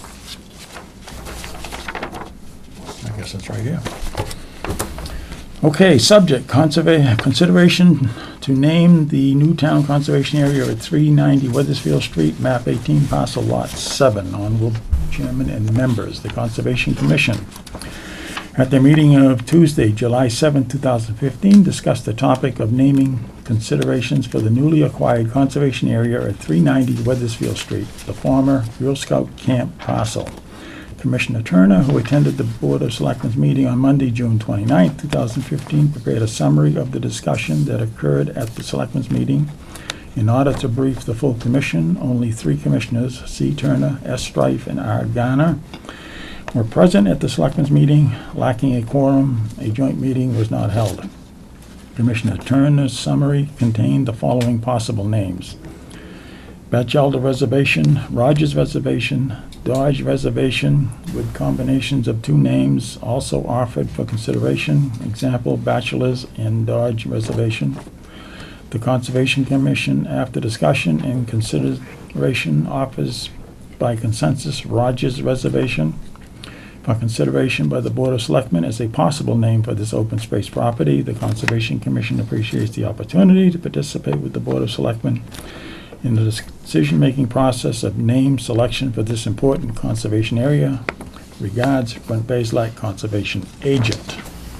I guess that's right here. Okay, subject, conserva- consideration to name the new town conservation area at three ninety Weathersfield Street, map eighteen, parcel lot seven. Honorable Chairman and members, the Conservation Commission, at their meeting of Tuesday, July seventh, two thousand fifteen, discussed the topic of naming considerations for the newly acquired conservation area at three ninety Weathersfield Street, the former Girl Scout camp parcel. Commissioner Turner, who attended the Board of Selectmen's meeting on Monday, June twenty-ninth, two thousand fifteen, prepared a summary of the discussion that occurred at the Selectmen's meeting. In order to brief the full commission, only three commissioners, C. Turner, S. Strife, and R. Garner, were present at the Selectmen's meeting. Lacking a quorum, a joint meeting was not held. Commissioner Turner's summary contained the following possible names: Batchelder Reservation, Rogers Reservation, Dodge Reservation, with combinations of two names also offered for consideration. Example, Bachelors and Dodge Reservation. The Conservation Commission, after discussion and consideration, offers by consensus Rogers Reservation for consideration by the Board of Selectmen as a possible name for this open space property. The Conservation Commission appreciates the opportunity to participate with the Board of Selectmen in the decision-making process of name selection for this important conservation area. Regards, Brent Bazelak, Conservation Agent.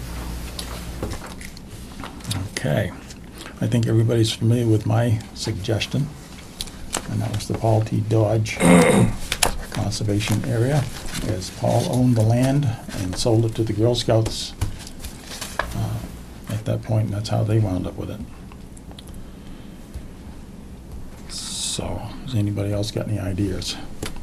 Okay, I think everybody's familiar with my suggestion, and that was the Paul T. Dodge Conservation Area, as Paul owned the land and sold it to the Girl Scouts uh, at that point, and that's how they wound up with it. So, has anybody else got any ideas?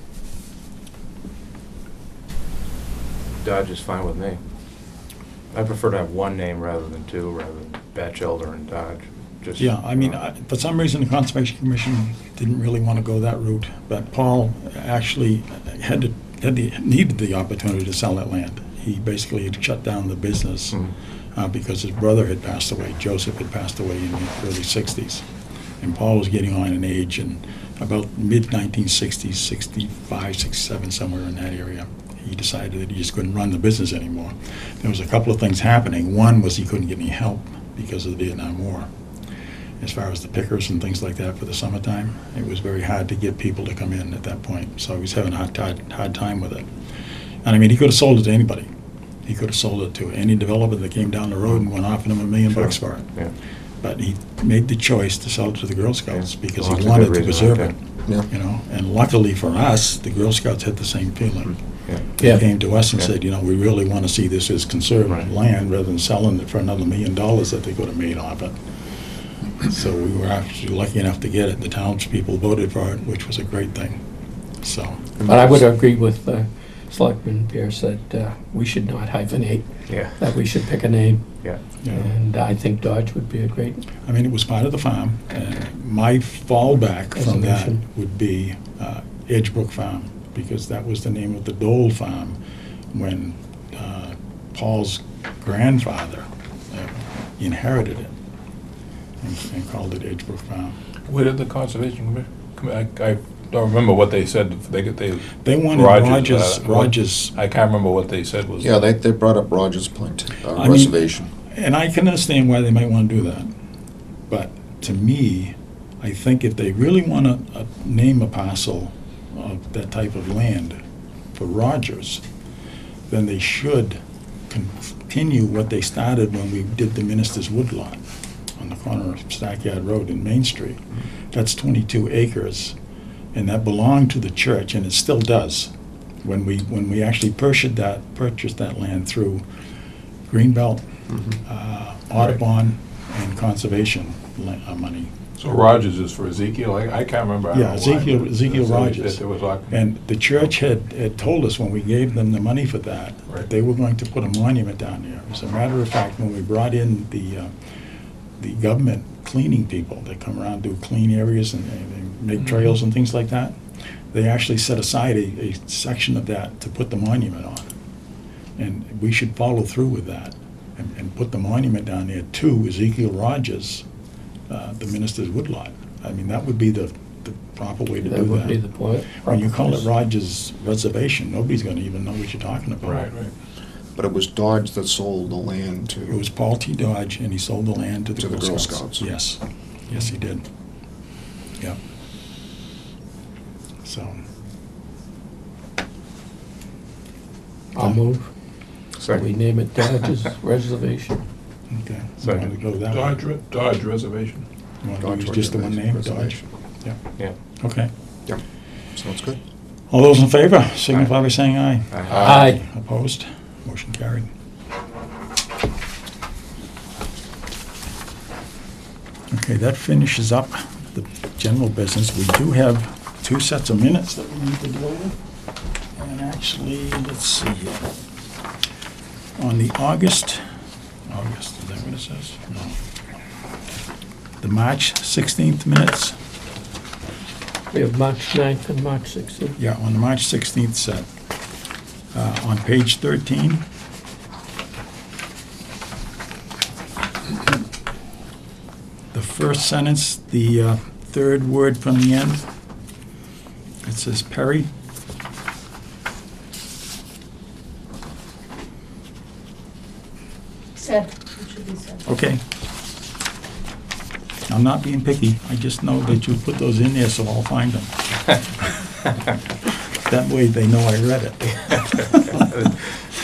Dodge is fine with me. I prefer to have one name rather than two, rather than Batchelder and Dodge. just. Yeah, I mean, uh, I- for some reason, the Conservation Commission didn't really want to go that route, but Paul actually had to, had the, needed the opportunity to sell that land. He basically had shut down the business Mhm. uh, because his brother had passed away. Joseph had passed away in the early sixties. And Paul was getting on in age, and about mid nineteen sixties, sixty-five, sixty-seven, somewhere in that area, he decided that he just couldn't run the business anymore. There was a couple of things happening. One was he couldn't get any help because of the Vietnam War. As far as the pickers and things like that for the summertime, it was very hard to get people to come in at that point. So he was having a hard, hard, hard time with it. And I mean, he could have sold it to anybody. He could have sold it to any developer that came down the road and went offering him a million Sure. bucks for it. Yeah. But he made the choice to sell it to the Girl Scouts Yeah. because Well, he that's a wanted good to reason, preserve okay. it. Yeah. You know, and luckily for us, the Girl Scouts had the same feeling. Yeah. They Yeah. came to us and Yeah. said, you know, we really want to see this as conserved Right. land rather than selling it for another million dollars that they could have made off it. So we were actually lucky enough to get it. The townspeople voted for it, which was a great thing. So, But I would agree with uh, Selectman Pierce that uh, we should not hyphenate, Yeah, that we should pick a name, yeah. you know, and I think Dodge would be a great, I mean, it was part of the farm. And my fallback from that Reservation. would be uh, Edgebrook Farm, because that was the name of the Dole Farm when uh, Paul's grandfather uh, inherited it and and called it Edgebrook Farm. Where did the Conservation Commission, come- I, I don't remember what they said, they, they, They wanted Rogers, Rogers, uh, what- Rogers, I can't remember what they said was. Yeah, they, they brought up Rogers Point uh, I mean- Reservation. and I can understand why they might want to do that. But to me, I think if they really want to uh, name a parcel of that type of land for Rogers, then they should continue what they started when we did the Minister's Woodlot on the corner of Stackyard Road and Main Street. That's twenty-two acres, and that belonged to the church, and it still does. When we, when we actually purchased that, purchased that land through Greenbelt, uh, Audubon, and conservation la- uh, money. So Rogers is for Ezekiel, I, I can't remember. I don't Yeah, know why, Ezekiel- but Ezekiel it said Rogers. that There was like. And the church had, had told us when we gave them the money for that, Right. that they were going to put a monument down there. As a matter of fact, when we brought in the, uh, the government cleaning people that come around, do clean areas and, and and make trails and things like that, they actually set aside a, a section of that to put the monument on. And we should follow through with that and, and put the monument down there to Ezekiel Rogers, uh, the minister's woodlot. I mean, that would be the, the proper way to that do would be that. the point. When you call it Rogers Reservation, nobody's gonna even know what you're talking about. Right, right. But it was Dodge that sold the land to. It was Paul T. Dodge, and he sold the land to the To the Girl Girl Scouts. Scouts. Yes, yes, he did. Yeah. So, I'll move. We Second. name it Dodge's Reservation. okay. You Second. wanna go that way? Dodge, Re- Dodge Reservation. You wanna Dodge use just the one name, Dodge? Reservation. Yeah, Yeah. okay. Yep, sounds good. All those in favor, signify by saying aye. Aye. Opposed? Motion carried. Okay, that finishes up the general business. We do have two sets of minutes that we need to deal with. And actually, let's see here. On the August, August, is that what it says? No. The March sixteenth minutes. We have March ninth and March sixteenth. Yeah, on the March sixteenth set. Uh, On page thirteen. The first sentence, the uh, third word from the end, it says Perry. Said, it should be said. Okay. I'm not being picky, I just know that you put those in there, so I'll find them. That way they know I read it.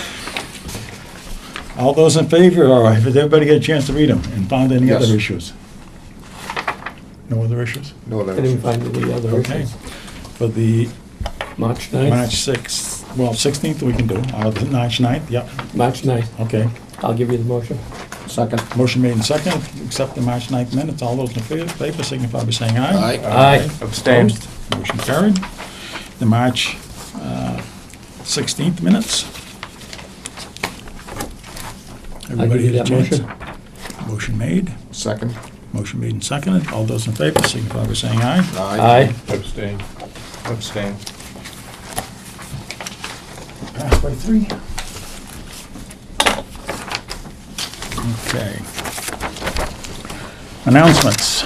All those in favor, all right, did everybody get a chance to read them and found any other Yes. issues? No other issues? No, I didn't that, find any other Okay. issues. For the March ninth? March sixth, well, sixteenth we can do, uh, the March ninth, yep, March ninth. okay. I'll give you the motion. second. Motion made and second, accept the March ninth minutes, all those in favor, favor signify by saying aye. Aye. Aye. Abstained. Opposed? Motion carried. The March uh, sixteenth minutes. I'll give Everybody you get a that chance? motion. Motion made, Second. Motion made and seconded. All those in favor signify by saying aye. Aye. Abstain. Abstain. Passed by three. Okay. Announcements.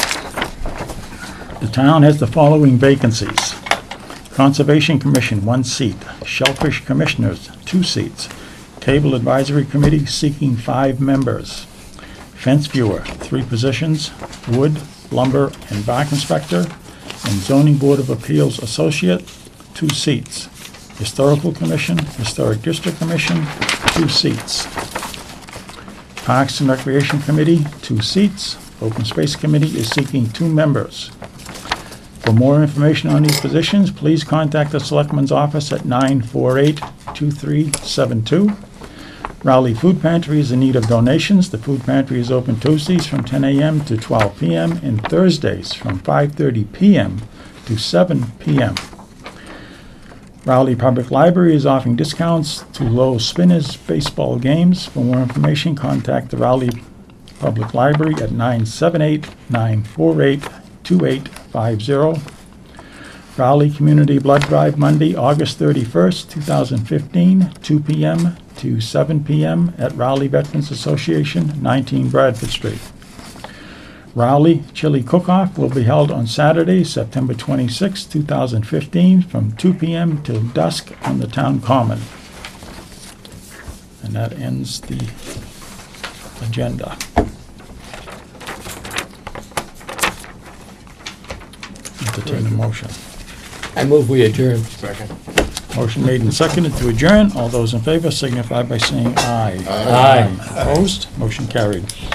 The town has the following vacancies. Conservation Commission, one seat. Shellfish Commissioners, two seats. Cable Advisory Committee seeking five members. Fence Viewer, three positions. Wood, Lumber, and Bark Inspector. And Zoning Board of Appeals Associate, two seats. Historical Commission, Historic District Commission, two seats. Parks and Recreation Committee, two seats. Open Space Committee is seeking two members. For more information on these positions, please contact the Selectman's Office at nine four eight, two three seven two. Rowley Food Pantry is in need of donations. The food pantry is open Tuesdays from ten a m to twelve p m and Thursdays from five thirty p m to seven p m Rowley Public Library is offering discounts to Low Spinners baseball games. For more information, contact the Rowley Public Library at nine seven eight, nine four eight, two eight five zero. Rowley Community Blood Drive, Monday, August thirty-first, two thousand fifteen, two p m to seven p m at Rowley Veterans Association, nineteen Bradford Street. Rowley Chili Cook-Off will be held on Saturday, September twenty-sixth, two thousand fifteen, from two p m till dusk on the town common. And that ends the agenda. Entertain a motion. I move we adjourn. Second. Motion made and seconded to adjourn. All those in favor signify by saying aye. Aye. Opposed? Motion carried.